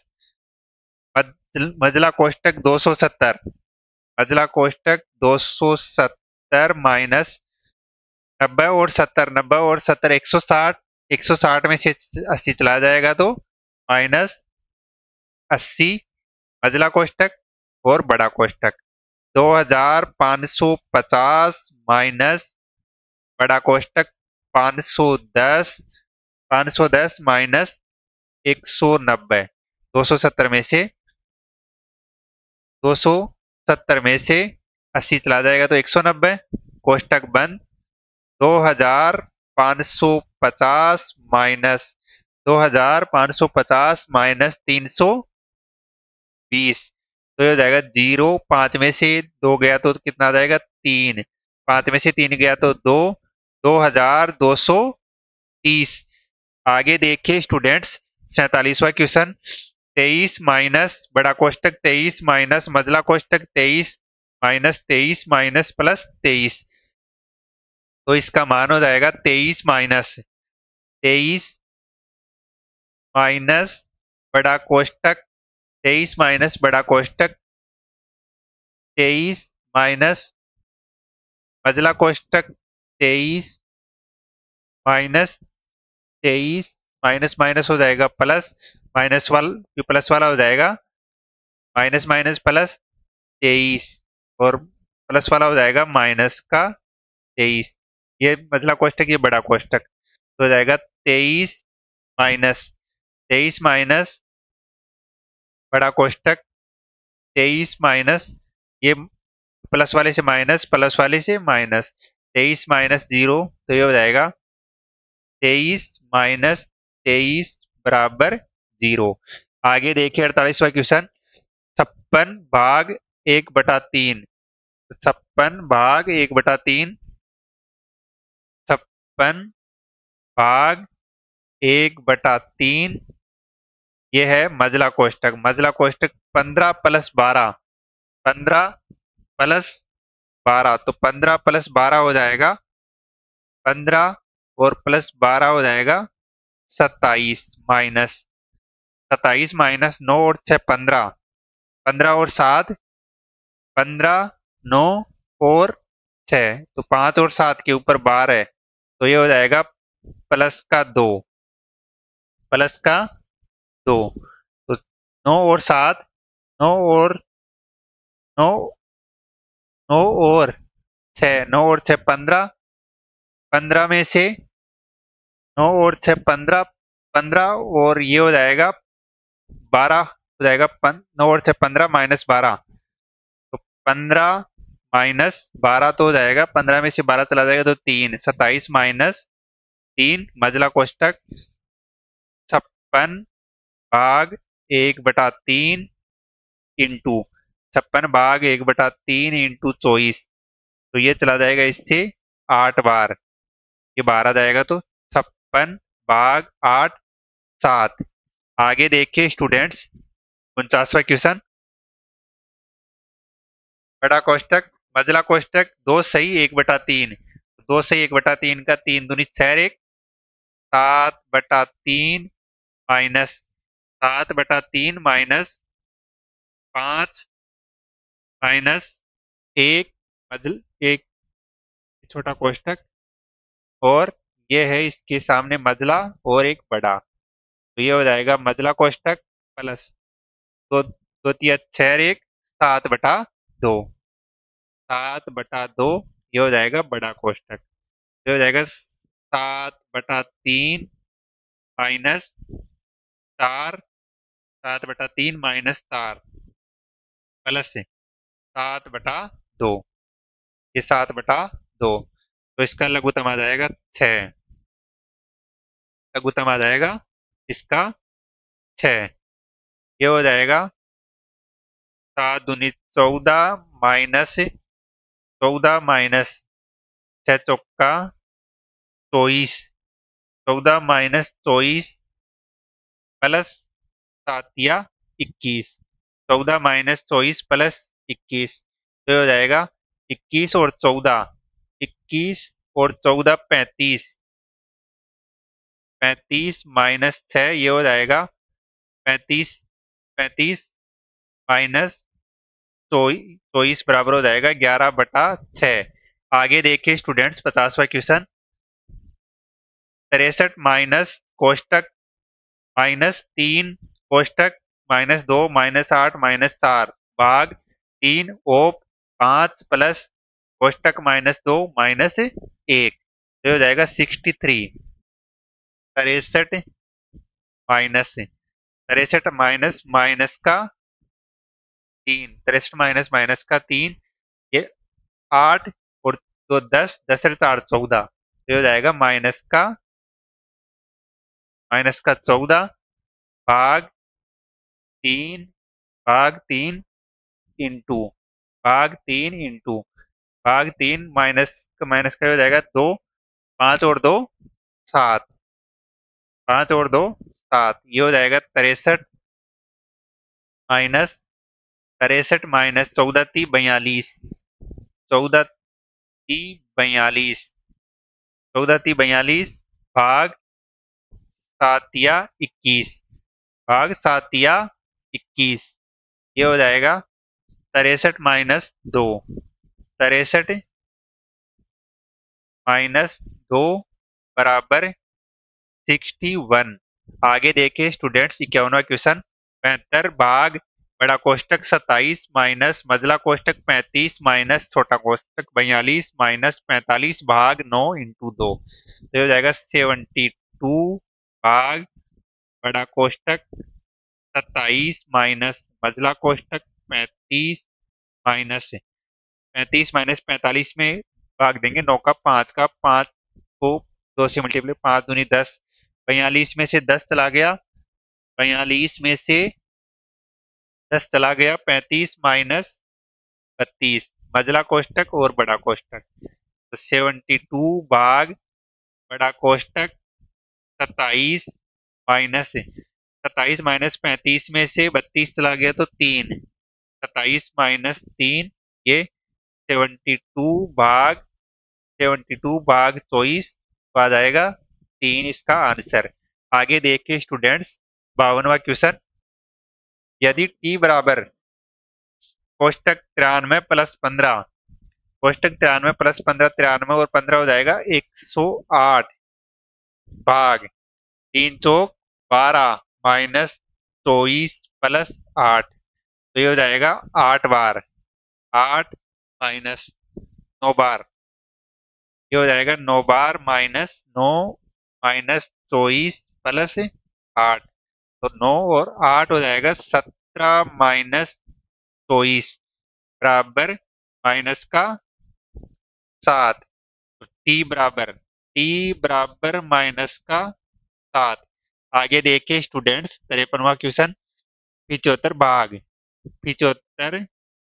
मजला कोष्टक दो सौ सत्तर, मजला कोष्टक दो सौ सत्तर माइनस नब्बे और सत्तर, नब्बे और सत्तर एक सौ साठ, एक सौ साठ में से अस्सी चला जाएगा तो माइनस अस्सी मजला कोष्टक और बड़ा कोष्टक, दो हजार पांच सौ पचास माइनस बड़ा कोष्टक पांच सौ दस, पांच सौ दस माइनस एक सौ नब्बे, दो सौ सत्तर में से दो सौ सत्तर में से अस्सी चला जाएगा तो एक सौ नब्बे, कोष्टक बंद, दो हजार पांच सौ पचास माइनस दो हजार पांच सौ पचास माइनस तीन सौ बीस, तो ये हो जाएगा जीरो, पांच में से दो गया तो कितना आ जाएगा तीन, पांच में से तीन गया तो दो, दो हजार दो सौ तीस। आगे देखिए स्टूडेंट्स सैतालीसवां क्वेश्चन, तेईस माइनस बड़ा कोष्टक तेईस माइनस मजला कोष्टक तेईस माइनस तेईस माइनस प्लस तेईस, तो इसका मान हो जाएगा तेईस माइनस तेईस माइनस बड़ा कोष्टक तेईस माइनस बड़ा कोष्टक तेईस माइनस मझला कोष्टक तेईस माइनस तेईस माइनस माइनस हो जाएगा प्लस माइनस वाला प्लस वाला हो जाएगा माइनस माइनस प्लस तेईस और प्लस वाला हो जाएगा माइनस का तेईस। ये मझला कोष्टक ये बड़ा कोष्टक तो हो जाएगा तेईस माइनस तेईस माइनस बड़ा कोष्टक तेईस माइनस ये प्लस वाले से माइनस प्लस वाले से माइनस तेईस माइनस जीरो तो ये हो जाएगा तेईस माइनस तेईस बराबर जीरो। आगे देखिए अड़तालीसवां क्वेश्चन छप्पन भाग एक बटा तीन छप्पन भाग एक बटा तीन छप्पन भाग एक बटा तीन ये है मझला कोष्टक मझला कोष्टक पंद्रह प्लस बारह पंद्रह प्लस बारह तो पंद्रह प्लस बारह हो जाएगा पंद्रह और प्लस बारह हो जाएगा सत्ताईस माइनस सत्ताईस माइनस नौ और छह पंद्रह पंद्रह और सात पंद्रह नौ और छह तो पांच और सात के ऊपर बारह तो ये हो जाएगा प्लस का दो प्लस का दो तो नौ और सात नौ और नौ नौ और छह नौ और छह पंद्रह पंद्रह में से नौ और छह पंद्रह पंद्रह और ये हो जाएगा बारह हो जाएगा नौ और छह पंद्रह माइनस बारह तो पंद्रह माइनस बारह तो हो जाएगा पंद्रह में से बारह चला जाएगा तो तीन सत्ताईस माइनस तीन मझला कोष्टक छप्पन भाग एक बटा तीन इंटू छप्पन भाग एक बटा तीन इंटू चौबीस तो ये चला जाएगा इससे आठ बार ये बारह जाएगा तो छप्पन भाग आठ सात। आगे देखिए स्टूडेंट्स उनचासवा क्वेश्चन बड़ा कोष्टक मझला कोष्टक दो सही एक बटा तीन दो सही एक बटा तीन का तीन दूनी छह एक सात बटा तीन माइनस सात बटा तीन माइनस पांच माइनस एक मझल एक छोटा कोष्टक और ये है इसके सामने मझला और एक बड़ा तो ये हो जाएगा मझला कोष्टक प्लस दो दो तिया छह एक सात बटा दो सात बटा दो ये हो जाएगा बड़ा कोष्टक ये हो जाएगा सात बटा तीन माइनस चार सात बटा तीन माइनस चार प्लस से सात बटा दो ये सात बटा दो तो इसका लघुत्तम आ जाएगा छह लघुत्तम आ जाएगा इसका छह ये हो जाएगा सात दूनी चौदह माइनस चौदह माइनस छह चौका चौबीस चौदह माइनस चौबीस प्लस सात या इक्कीस चौदह माइनस चौबीस प्लस इक्कीस तो हो जाएगा इक्कीस और चौदह इक्कीस और चौदह पैंतीस पैंतीस माइनस छह ये हो जाएगा पैंतीस पैंतीस माइनस चौबीस बराबर हो जाएगा ग्यारह बटा छह। आगे देखिए स्टूडेंट्स पचासवा क्वेश्चन तिरसठ माइनस कोष्टक माइनस तीन कोष्टक माइनस दो माइनस आठ माइनस चार भाग तीन ओप पांच प्लस कोष्टक माइनस दो माइनस एक तो हो जाएगा सिक्सटी थ्री तिरसठ माइनस तिरसठ माइनस माइनस का तीन तिरसठ माइनस माइनस का तीन ये आठ और दो दस दस और चार चौदह तो हो जाएगा माइनस का माइनस का चौदह भाग तीन भाग तीन इंटू भाग तीन इंटू भाग तीन माइनस माइनस का हो जाएगा दो पांच और दो सात पांच और दो सात ये हो जाएगा तिरसठ माइनस तिरसठ माइनस चौदह ती बयालीस चौदह ती बयालीस चौदह ती बयालीस भाग सात या इक्कीस, भाग सात या इक्कीस, ये हो जाएगा तिरसठ माइनस दो, तिरसठ माइनस दो बराबर सिक्सटी वन। आगे देखिए स्टूडेंट्स, इक्यावनवा क्वेश्चन, पैंहत्तर भाग बड़ा कोष्टक सत्ताईस माइनस मझला कोष्टक पैंतीस माइनस छोटा कोष्टक बयालीस माइनस पैंतालीस भाग नौ इंटू दो, तो हो जाएगा सेवेंटी टू भाग बड़ा कोष्टक सत्ताईस माइनस मझला कोष्टक पैंतीस माइनस पैंतीस माइनस पैंतालीस में भाग देंगे नौ का, पांच का, पांच को दो से मल्टीप्लाई, पांच दूनी दस, बयालीस में से दस चला गया, बयालीस में से दस चला गया, पैंतीस माइनस बत्तीस, मझला कोष्टक और बड़ा कोष्टक, तो सेवेंटी टू भाग बड़ा कोष्टक सत्ताईस माइनस सत्ताईस माइनस पैंतीस में से बत्तीस चला गया तो तीन, सत्ताईस माइनस तीन, ये सेवेंटी टू भाग सेवेंटी टू भाग चौबीस आ जाएगा तीन, इसका आंसर। आगे देखिए स्टूडेंट्स, बावनवा क्वेश्चन, यदि टी बराबर कोष्टक तिरानवे प्लस पंद्रह, कोष्टक तिरानवे प्लस पंद्रह, तिरानवे और पंद्रह हो जाएगा एक सौ आठ भाग तीन चौक बारह माइनस चौबीस प्लस आठ, तो ये हो जाएगा आठ बार, आठ माइनस नौ बार, ये हो जाएगा नौ बार माइनस नौ माइनस चौबीस प्लस आठ, तो नौ और आठ हो जाएगा सत्रह माइनस चौबीस बराबर माइनस का सात, तो टी बराबर टी बराबर माइनस का सात। आगे देखिए स्टूडेंट्स, तिरपनवा क्वेश्चन, पिचहत्तर भाग पिचहत्तर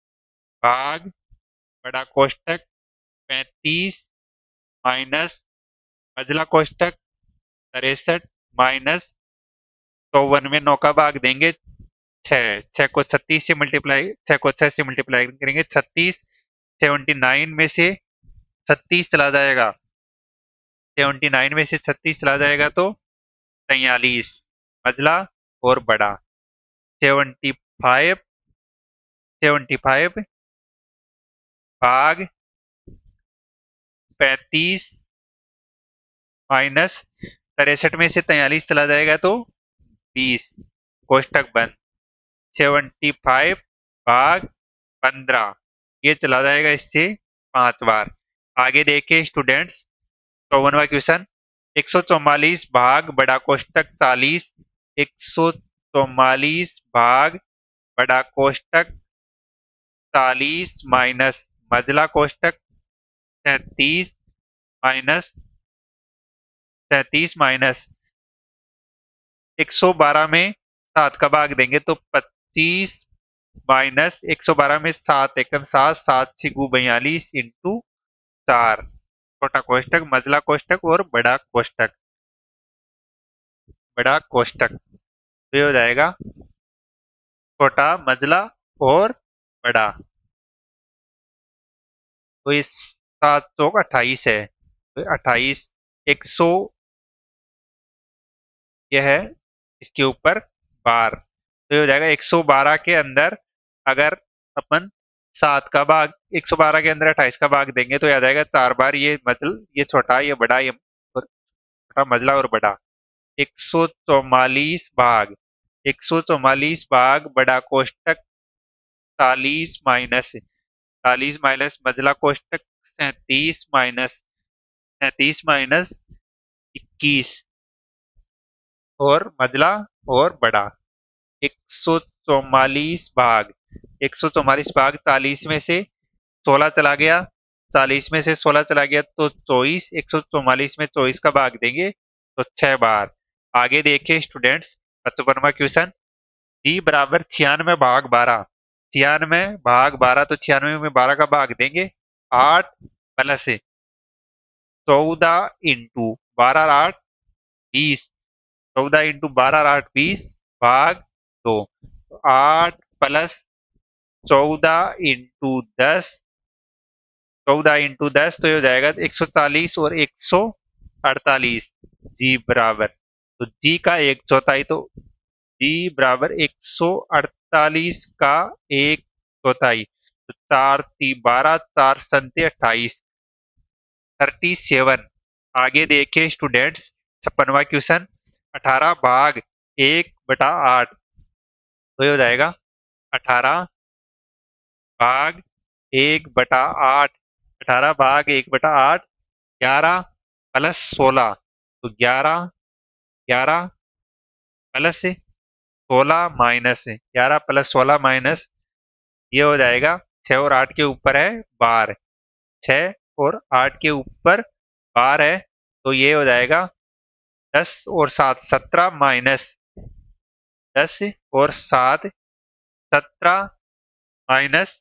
भाग बड़ा कोष्टक पैंतीस माइनस मझला कोष्टक तिरसठ माइनस चौवन में नौ का भाग देंगे छह, छह को छत्तीस से मल्टीप्लाई, छह को छह से मल्टीप्लाई करेंगे छत्तीस, सेवेंटी नाइन में से छत्तीस चला जाएगा, सेवेंटी नाइन में से छत्तीस चला जाएगा तो तैयलीस, मझला और बड़ा, सेवेंटी फाइव सेवेंटी फाइव भाग पैंतीस माइनस तिरसठ में से तैयलीस चला जाएगा तो बीस, कोष्टक बंद, सेवेंटी फाइव भाग पंद्रह, ये चला जाएगा इससे पांच बार। आगे देखिए स्टूडेंट्स, चौवनवा क्वेश्चन, एक सौ चौवालीस भाग बड़ा कोष्टक चालीस, एक सौ चौवालीस भाग बड़ा कोष्टक चालीस माइनस मझला कोष्टक सैतीस माइनस सैतीस माइनस एक सौ बारह में सात का भाग देंगे तो पच्चीस माइनस एक सौ बारह में सात एकम सात, सात छिगु बयालीस इंटू चार, छोटा कोष्टक मझला कोष्टक और बड़ा कोष्टक, बड़ा कोष्टक, तो ये हो जाएगा छोटा मझला और बड़ा, तो इस सात चौक अट्ठाईस है, तो अट्ठाईस, एक सौ यह है इसके ऊपर बार, तो ये हो जाएगा एक सौ बारह के अंदर अगर अपन सात का भाग एक सौ बारह के अंदर अट्ठाईस का भाग देंगे तो याद आएगा चार बार, ये मझल ये छोटा ये बड़ा, ये छोटा मझला और बड़ा, एक सौ चौवालीस भाग एक सौ चौवालीस भाग बड़ा कोष्टक चालीस माइनस चालीस माइनस मझला कोष्टक सैतीस माइनस सैतीस माइनस इक्कीस और मझला और बड़ा, एक सौ चौवालीस भाग एक सौ चौवालीस भाग चालीस में से सोलह चला गया, चालीस में से सोलह चला गया तो चौबीस, एक सौ चौवालीस में चौबीस का भाग देंगे तो छह बार। आगे देखिए स्टूडेंट्स, पचपनवा क्वेश्चन, जी बराबर छियानवे भाग बारह, छियानवे भाग बारह, तो छियानवे में बारह का भाग देंगे आठ प्लस चौदह इंटू बारह आठ बीस, चौदह इंटू बारह आठ बीस भाग दो, तो आठ प्लस चौदह इंटू दस, चौदह इंटू दस, तो ये हो जाएगा एक सौ चालीस और एक सौ अड़तालीस जी बराबर, तो जी का एक चौथाई, तो जी बराबर एक सौ अड़तालीस का एक चौथाई, तो चार ती बारह, चार संते अट्ठाईस, थर्टी सेवन। आगे देखिए स्टूडेंट्स, छप्पनवा क्वेश्चन, अठारह भाग एक बटा आठ, तो ये हो जाएगा अठारह भाग एक बटा आठ, अठारह भाग एक बटा आठ, ग्यारह प्लस सोलह, तो ग्यारह, ग्यारह प्लस सोलह माइनस, ग्यारह प्लस सोलह माइनस, ये हो जाएगा छह और आठ के ऊपर है बार, छह और आठ के ऊपर बार है, तो ये हो जाएगा दस और सात सत्रह माइनस, दस और सात सत्रह माइनस,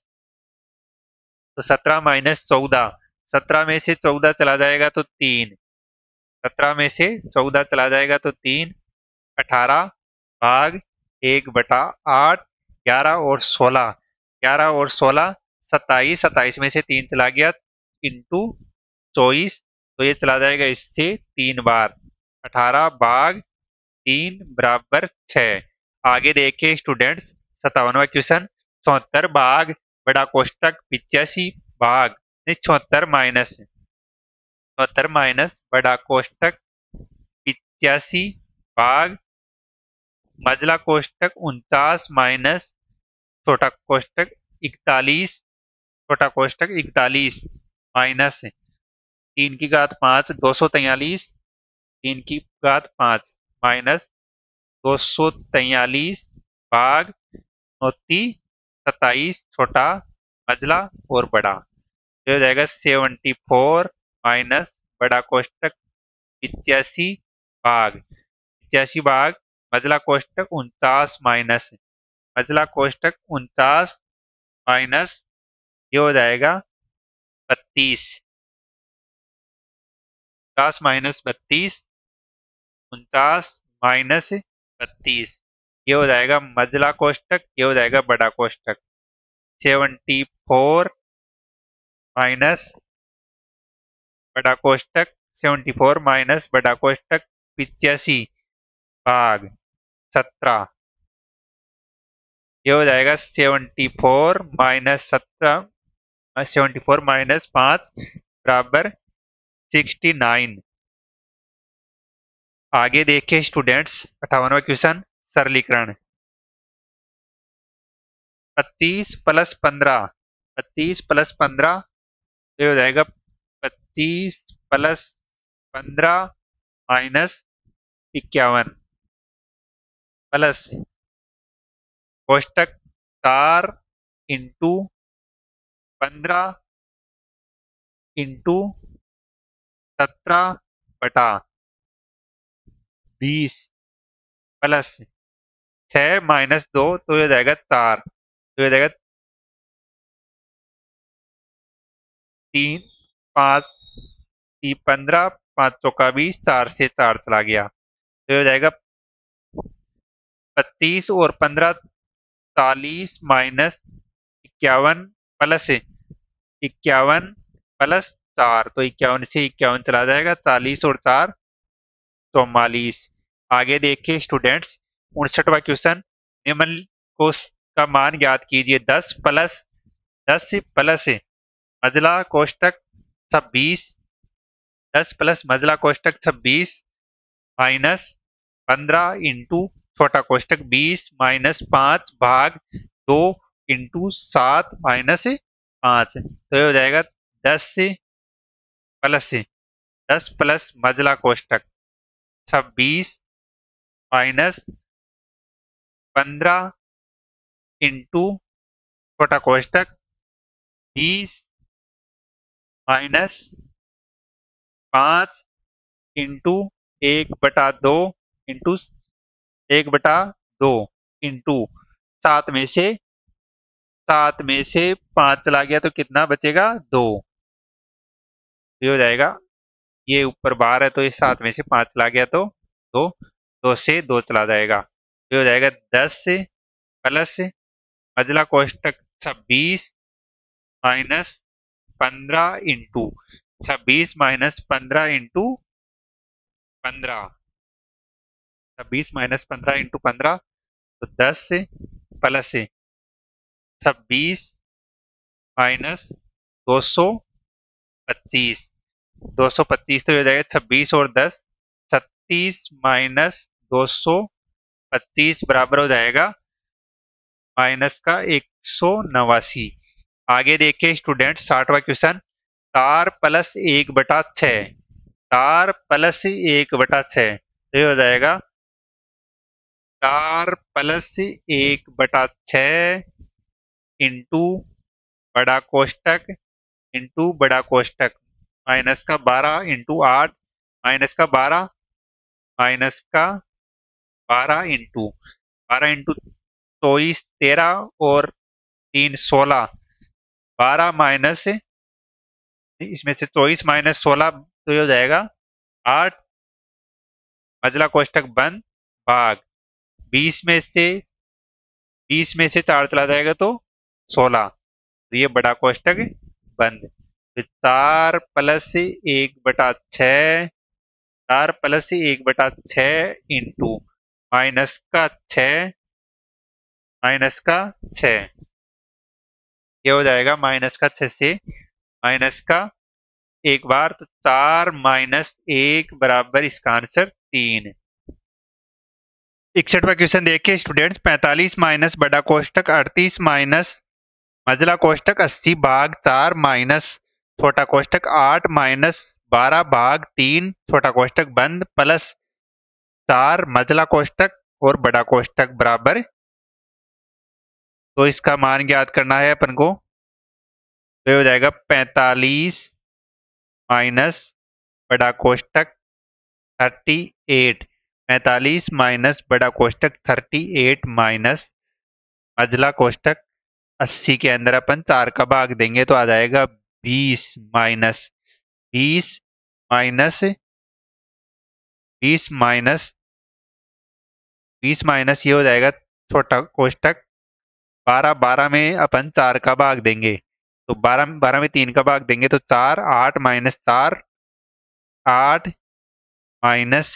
तो सत्रह माइनस चौदह, सत्रह में से चौदह चला जाएगा तो तीन, सत्रह में से चौदह चला जाएगा तो तीन, अठारह भाग एक बटा आठ, ग्यारह और सोलह, ग्यारह और सोलह सत्ताईस, सत्ताईस में से तीन चला गया इंटू चौबीस, तो ये चला जाएगा इससे तीन बार, अठारह भाग तीन बराबर छह। आगे देखिए स्टूडेंट्स, सत्तावनवा क्वेश्चन, चौहत्तर भाग बड़ा कोष्टक पिचासी भाग, चौहत्तर माइनस, चौहत्तर माइनस बड़ा कोष्टक पिचासी भाग मझला कोष्टक उनचास माइनस छोटा कोष्टक इकतालीस, छोटा कोष्टक इकतालीस माइनस तीन की घात पांच, दो सौ तैयलीस, तीन की घात पांच माइनस दो सौ तैयलीस भाग नौती सत्ताईस, छोटा मझला और बड़ा, तो हो जाएगा सेवेंटी फोर माइनस बड़ा कोष्टक पिचासी भाग, पिचासी भाग मझला कोष्टक उनचास माइनस, मझला कोष्टक उनचास माइनस, ये हो जाएगा बत्तीस, उनचास माइनस बत्तीस, उनचास माइनस बत्तीस, ये हो जाएगा मझला कोष्टक, ये हो जाएगा बड़ा कोष्टक, सेवेंटी फोर माइनस बड़ा कोष्टक, सेवेंटी फोर माइनस बड़ा कोष्टक पिचासी भाग सत्रह, ये हो जाएगा सेवेंटी फोर माइनस सत्रह, सेवेंटी फोर माइनस पांच बराबर सिक्सटी नाइन। आगे देखिए स्टूडेंट्स, अठावनवा क्वेश्चन, सरलीकरण, पच्चीस प्लस पंद्रह, पच्चीस प्लस पंद्रह, ये हो जाएगा पच्चीस प्लस पंद्रह माइनस इक्यावन, प्लस कोष्टक चार इंटू पंद्रह इंटू सत्रह बटा बीस, प्लस छह माइनस दो, तो ये हो जाएगा चार, तो ये हो जाएगा तीन, पांच, तीन पंद्रह, पांच चौका बीस, चार से चार चला गया, तो ये हो जाएगा पच्चीस और पंद्रह चालीस माइनस इक्यावन, प्लस इक्यावन प्लस चार, तो इक्यावन से इक्यावन चला जाएगा, चालीस और चार चौवालीस। आगे देखिए स्टूडेंट्स, उनसठवा क्वेश्चन, निम्न को का मान ज्ञात कीजिए, दस प्लस दस प्लस मझला कोष्टक छब्बीस, दस प्लस मझला कोष्टक छब्बीस माइनस पंद्रह इंटू छोटा कोष्टक बीस माइनस पांच भाग दो इंटू सात माइनस पांच, तो ये हो जाएगा दस प्लस दस प्लस मझला कोष्टक छब्बीस माइनस पंद्रह इंटू छोटा कोष्टक बीस माइनस पांच इंटू एक बटा दो इंटू एक बटा दो इंटू सात में से सात में से पांच चला गया तो कितना बचेगा, दो, ये हो जाएगा, ये ऊपर बार है तो ये सात में से पांच चला गया तो दो, दो से दो चला जाएगा, ये हो जाएगा दस प्लस मझला कोष्टक छब्बीस माइनस पंद्रह इंटू छब्बीस माइनस पंद्रह इंटू पंद्रह, छब्बीस माइनस पंद्रह इंटू पंद्रह, तो दस से प्लस से छब्बीस माइनस दो सौ पच्चीस, दो सौ पच्चीस तो ये हो जाएगा छब्बीस और दस, छत्तीस माइनस दो सौ पच्चीस बराबर हो जाएगा माइनस का एक सौ नवासी। आगे देखिए स्टूडेंट साठवां क्वेश्चन, चार प्लस एक बटा छ, चार प्लस एक बटा छ, तो ये हो जाएगा चार प्लस एक बटा छ इंटू बड़ा कोष्टक इंटू बड़ा कोष्टक माइनस का बारह इंटू आठ माइनस का बारह माइनस का बारह इंटू बारह इंटू चौबीस तेरह और तीन सोलह, बारह माइनस इसमें से चौबीस माइनस सोलह, तो ये हो जाएगा आठ, मजला कोष्टक बंद, भाग बीस में से बीस में से चार चला जाएगा तो सोलह, तो ये बड़ा कोष्टक बंद। तो चार प्लस एक बटा छ, चार प्लस एक बटा छ इंटू माइनस का छ माइनस का छ, ये हो जाएगा माइनस का छ से माइनस का एक बार, तो चार माइनस एक बराबर इसका आंसर तीन। इकसठवां क्वेश्चन देखिए स्टूडेंट्स, पैंतालीस माइनस बड़ा कोष्टक अड़तीस माइनस मजला कोष्टक अस्सी भाग चार माइनस छोटा कोष्टक आठ माइनस बारह भाग तीन छोटा कोष्टक बंद प्लस चार मजला कोष्टक और बड़ा कोष्टक बराबर, तो इसका मान ज्ञात करना है अपन को। तो ये हो जाएगा पैंतालीस माइनस बड़ा कोष्टक थर्टी एट, पैंतालीस माइनस बड़ा कोष्टक थर्टी एट माइनस मजला कोष्टक अस्सी के अंदर अपन चार का भाग देंगे तो आ जाएगा बीस माइनस बीस माइनस बीस माइनस बीस माइनस ये हो जाएगा छोटा कोष्टक, बारह बारह में अपन चार का भाग देंगे तो बारह बारह में तीन का भाग देंगे तो चार, आठ माइनस चार, आठ माइनस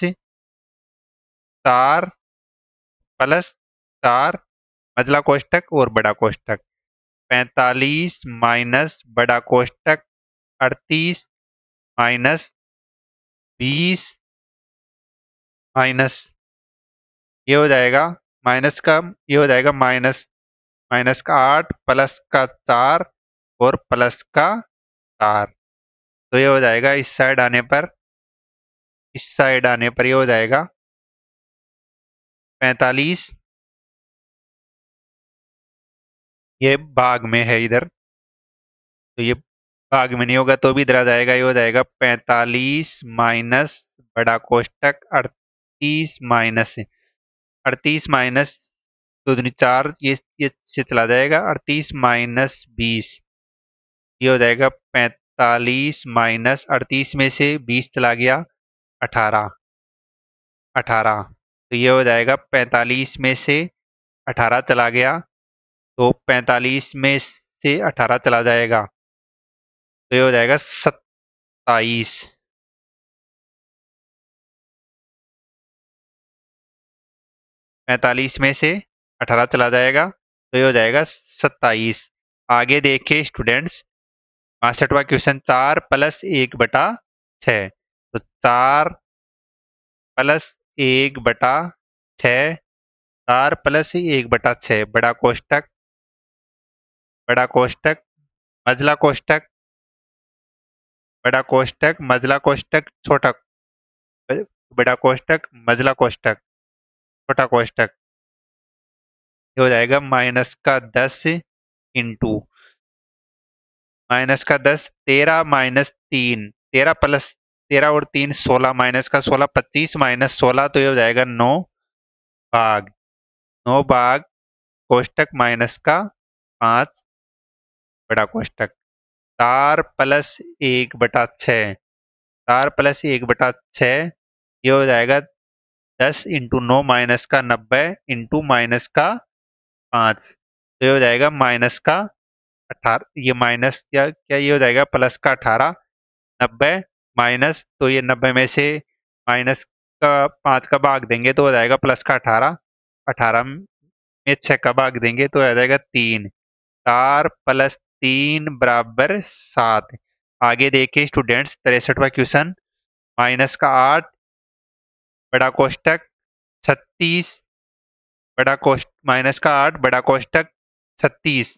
चार प्लस चार मजला कोष्टक और बड़ा कोष्टक, पैंतालीस माइनस बड़ा कोष्टक अड़तीस माइनस बीस माइनस ये हो जाएगा माइनस का ये हो जाएगा माइनस माइनस का आठ प्लस का चार और प्लस का चार, तो ये हो जाएगा इस साइड आने पर इस साइड आने पर ये हो जाएगा पैंतालीस, ये भाग में है इधर तो ये भाग में नहीं होगा तो भी इधर आ जाएगा, ये हो जाएगा पैंतालीस माइनस बड़ा कोष्टक अड़तीस माइनस अड़तीस माइनस दो दूनी चार, ये ये से चला जाएगा अड़तीस माइनस बीस, ये हो जाएगा पैंतालीस माइनस अड़तीस में से बीस चला गया अठारह, अठारह, तो ये हो जाएगा पैंतालीस में से अठारह चला गया तो पैंतालीस में से अठारह चला जाएगा तो ये हो जाएगा सत्ताईस, पैंतालीस में से अठारह चला जाएगा तो ये हो जाएगा सत्ताईस। आगे देखिए स्टूडेंट्स बासठवां क्वेश्चन, चार प्लस एक बटा छ, तो चार प्लस एक बटा छ, चार प्लस एक बटा छ बड़ा कोष्टक बड़ा कोष्टक मजला कोष्टक बड़ा कोष्टक मजला कोष्टक छोटा बड़ा कोष्टक मजला कोष्टक छोटा कोष्टक, ये हो जाएगा माइनस का दस इंटू माइनस का दस, तेरह माइनस तीन, तेरह प्लस तेरह और तीन सोलह माइनस का सोलह पच्चीस माइनस सोलह, तो ये हो जाएगा नौ भाग नौ भाग कोष्टक माइनस का पांच बड़ा कोष्टक, चार प्लस एक बटा छ, चार प्लस एक बटा छ, ये हो जाएगा दस इंटू नौ माइनस का नब्बे इंटू माइनस का पांच, तो ये हो जाएगा माइनस का अठारह, ये माइनस क्या क्या ये हो जाएगा प्लस का अठारह, नब्बे माइनस, तो ये नब्बे में से माइनस का पाँच का भाग देंगे तो हो जाएगा प्लस का अठारह, अठारह में छह का भाग देंगे तो आ जाएगा तीन, चार प्लस तीन बराबर सात। आगे देखिए स्टूडेंट्स तिरसठवां क्वेश्चन, माइनस का आठ बड़ा कोष्टक छत्तीस बड़ा कोष्ट माइनस का आठ बड़ा कोष्टक छत्तीस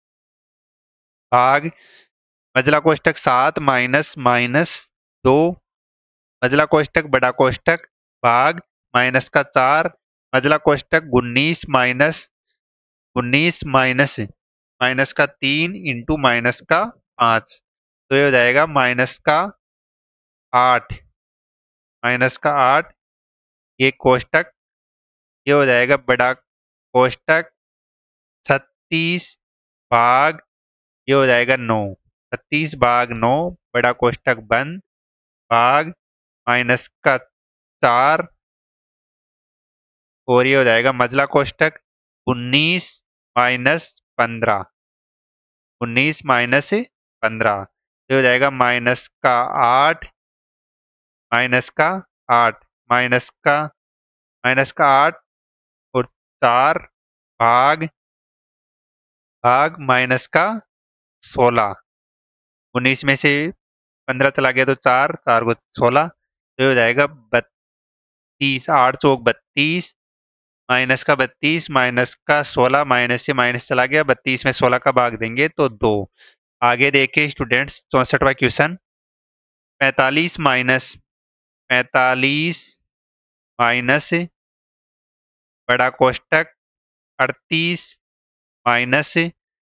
भाग मझला कोष्टक सात माइनस माइनस दो मझला कोष्टक बड़ा कोष्टक भाग माइनस का चार मझला कोष्टक उन्नीस माइनस उन्नीस माइनस माइनस का तीन इंटू माइनस का पांच, तो ये हो जाएगा माइनस का आठ, माइनस का आठ ये कोष्टक, ये हो जाएगा बड़ा कोष्टक छत्तीस भाग ये हो जाएगा नौ, छत्तीस भाग नौ बड़ा कोष्टक बंद भाग माइनस का चार और ये हो जाएगा मझला कोष्टक उन्नीस माइनस पंद्रह, उन्नीस माइनस पंद्रह, ये हो जाएगा माइनस का आठ, माइनस का आठ माइनस का माइनस का आठ और चार भाग भाग माइनस का सोलह, उन्नीस में से पंद्रह चला गया तो चार, चार को सोलह, तो ये हो जाएगा बत्तीस, आठ चौक बत्तीस माइनस का बत्तीस माइनस का सोलह, माइनस से माइनस चला गया, बत्तीस में सोलह का भाग देंगे तो दो। आगे देखिए स्टूडेंट्स चौसठवां क्वेश्चन, पैंतालीस माइनस पैंतालीस माइनस बड़ा कोष्टक अड़तीस माइनस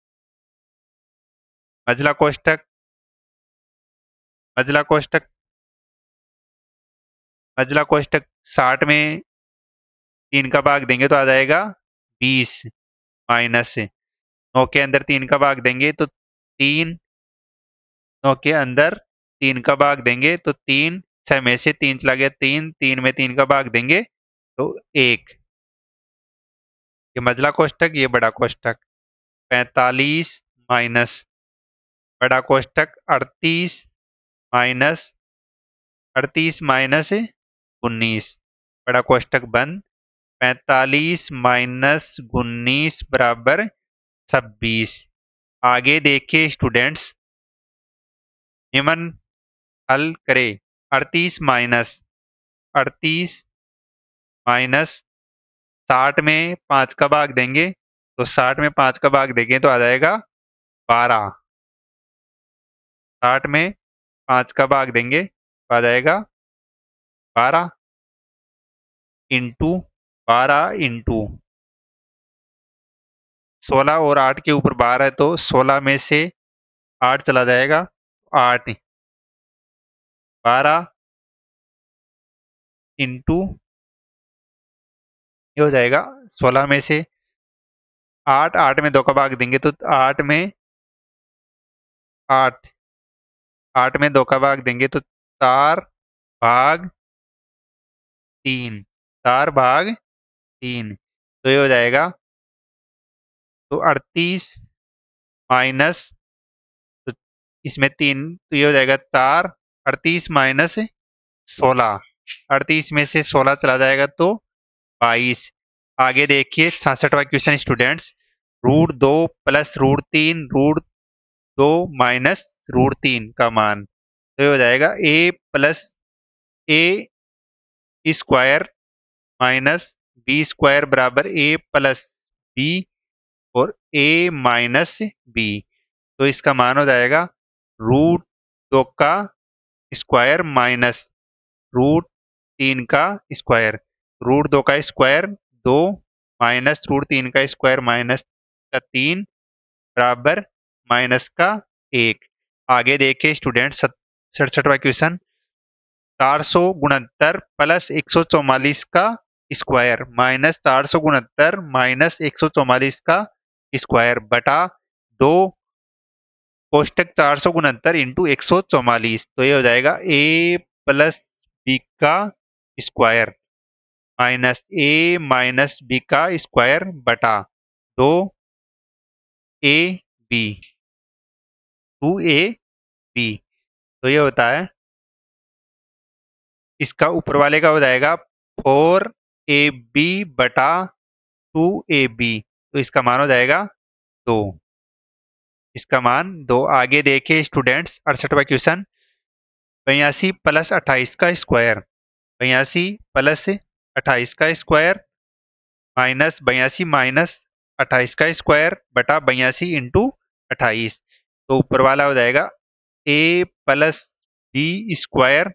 मझला कोष्टक मझला कोष्टक मझला कोष्टक साठ में तीन का भाग देंगे तो आ जाएगा बीस माइनस नौ के अंदर तीन का भाग देंगे तो तीन, नौ के अंदर तीन का भाग देंगे तो तीन, छह में से तीन चला गया तीन, तीन में तीन का भाग देंगे तो एक, ये मझला कोष्टक ये बड़ा कोष्टक, पैंतालीस माइनस बड़ा कोष्टक अड़तीस माइनस अड़तीस माइनस उन्नीस बड़ा कोष्टक बंद, पैंतालीस माइनस उन्नीस बराबर छब्बीस। आगे देखिए स्टूडेंट्स निम्न हल करें, अड़तीस माइनस अड़तीस माइनस साठ में पांच का भाग देंगे तो साठ में पांच का भाग देंगे तो आ जाएगा बारह, साठ में पांच का भाग देंगे तो आ जाएगा बारह इंटू बारह इंटू सोलह और आठ के ऊपर बारह है तो सोलह में से आठ चला जाएगा, आठ बारह इंटू ये हो जाएगा सोलह में से आठ, आठ में दो का भाग देंगे तो आठ में आठ आठ में दो का भाग देंगे तो चार भाग तीन, चार भाग तीन, तो ये हो जाएगा तो अड़तीस माइनस तो इसमें तीन तो ये हो जाएगा चार, अड़तीस माइनस सोलह, अड़तीस में से सोलह चला जाएगा तो बाईस। आगे देखिए छियासठवां क्वेश्चन स्टूडेंट्स, रूट दो प्लस रूट तीन रूट दो माइनस रूट तीन का मान, तो ये हो जाएगा A plus A square minus B square बराबर ए प्लस बी और ए माइनस बी, तो इसका मान हो जाएगा रूट दो का स्क्वायर माइनस रूट तीन का स्क्वायर, रूट दो का स्क्वायर दो माइनस रूट तीन का स्क्वायर माइनस का तीन बराबर माइनस का एक। आगे देखिए स्टूडेंट सड़सठवां क्वेश्चन, चार सौ उनहत्तर प्लस एक सौ चौवालीस का स्क्वायर माइनस चार सौ उनहत्तर माइनस एक सौ चौवालीस का स्क्वायर बटा दो कोष्टक चार सौ उनहत्तर इंटू एक सौ चौवालीस, तो ये हो जाएगा ए प्लस बी का square minus A minus B का स्क्वायर बटा दो A B, two A B, तो ये होता है इसका ऊपर वाले का हो जाएगा फोर ए बी बटा टू ए बी, तो इसका मान हो जाएगा दो। इसका मान दो। आगे देखिए स्टूडेंट्स, अड़सठवां क्वेश्चन, बयासी प्लस अट्ठाईस का स्क्वायर, बयासी प्लस अट्ठाईस का स्क्वायर माइनस बयासी माइनस अट्ठाईस का स्क्वायर बटा बयासी इंटू अट्ठाईस, तो ऊपर वाला हो जाएगा A plus B square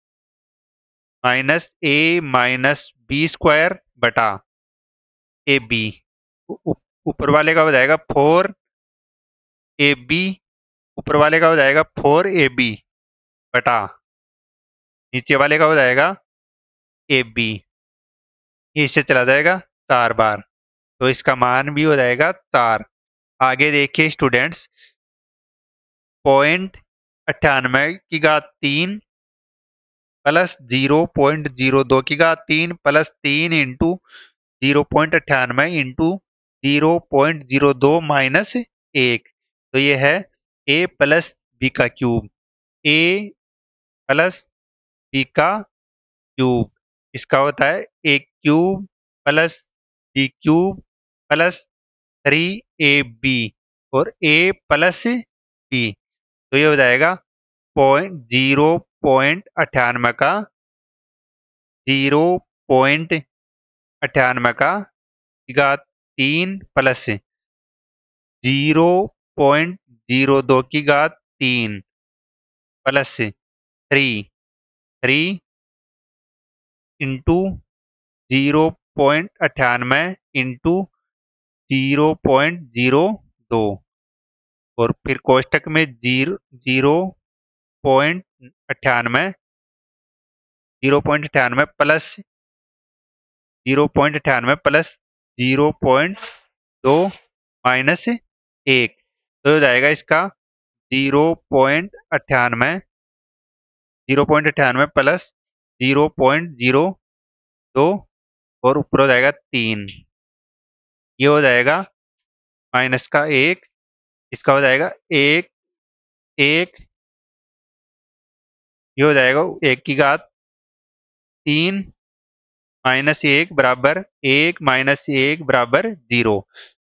minus A minus B square बटा ए बी। ऊपर वाले का हो जाएगा फोर ए बी, ऊपर वाले का हो जाएगा फोर ए बी बटा नीचे वाले का हो जाएगा ए बी। ये इससे चला जाएगा चार बार, तो इसका मान भी हो जाएगा चार। आगे देखिए स्टूडेंट्स, पॉइंट अट्ठानवे की घात तीन प्लस जीरो पॉइंट जीरो दो की घात तीन प्लस तीन इंटू जीरो पॉइंट अट्ठानवे इंटू जीरो पॉइंट जीरो दो माइनस एक, तो ये है ए प्लस बी का क्यूब, ए प्लस बी का क्यूब। इसका होता है A cube plus B cube plus three A B और ए प्लस बी, तो ये हो जाएगा पॉइंट जीरो पॉइंट अट्ठानवे का जीरो पॉइंट अट्ठानवे का घात तीन प्लस जीरो पॉइंट जीरो दो की घात तीन plus three three into zero point अट्ठानवे इंटू जीरो पॉइंट जीरो दो और फिर कोष्टक में जीरो जीरो पॉइंट अट्ठानवे जीरो पॉइंट अट्ठानवे प्लस जीरो पॉइंट अट्ठानवे प्लस जीरो पॉइंट दो माइनस एक, तो हो जाएगा इसका जीरो पॉइंट अट्ठानवे जीरो पॉइंट अट्ठानवे प्लस जीरो पॉइंट जीरो दो और ऊपर हो जाएगा तीन, ये हो जाएगा माइनस का एक, इसका हो जाएगा एक एक, ये हो जाएगा एक की घात तीन माइनस एक बराबर एक माइनस एक बराबर जीरो,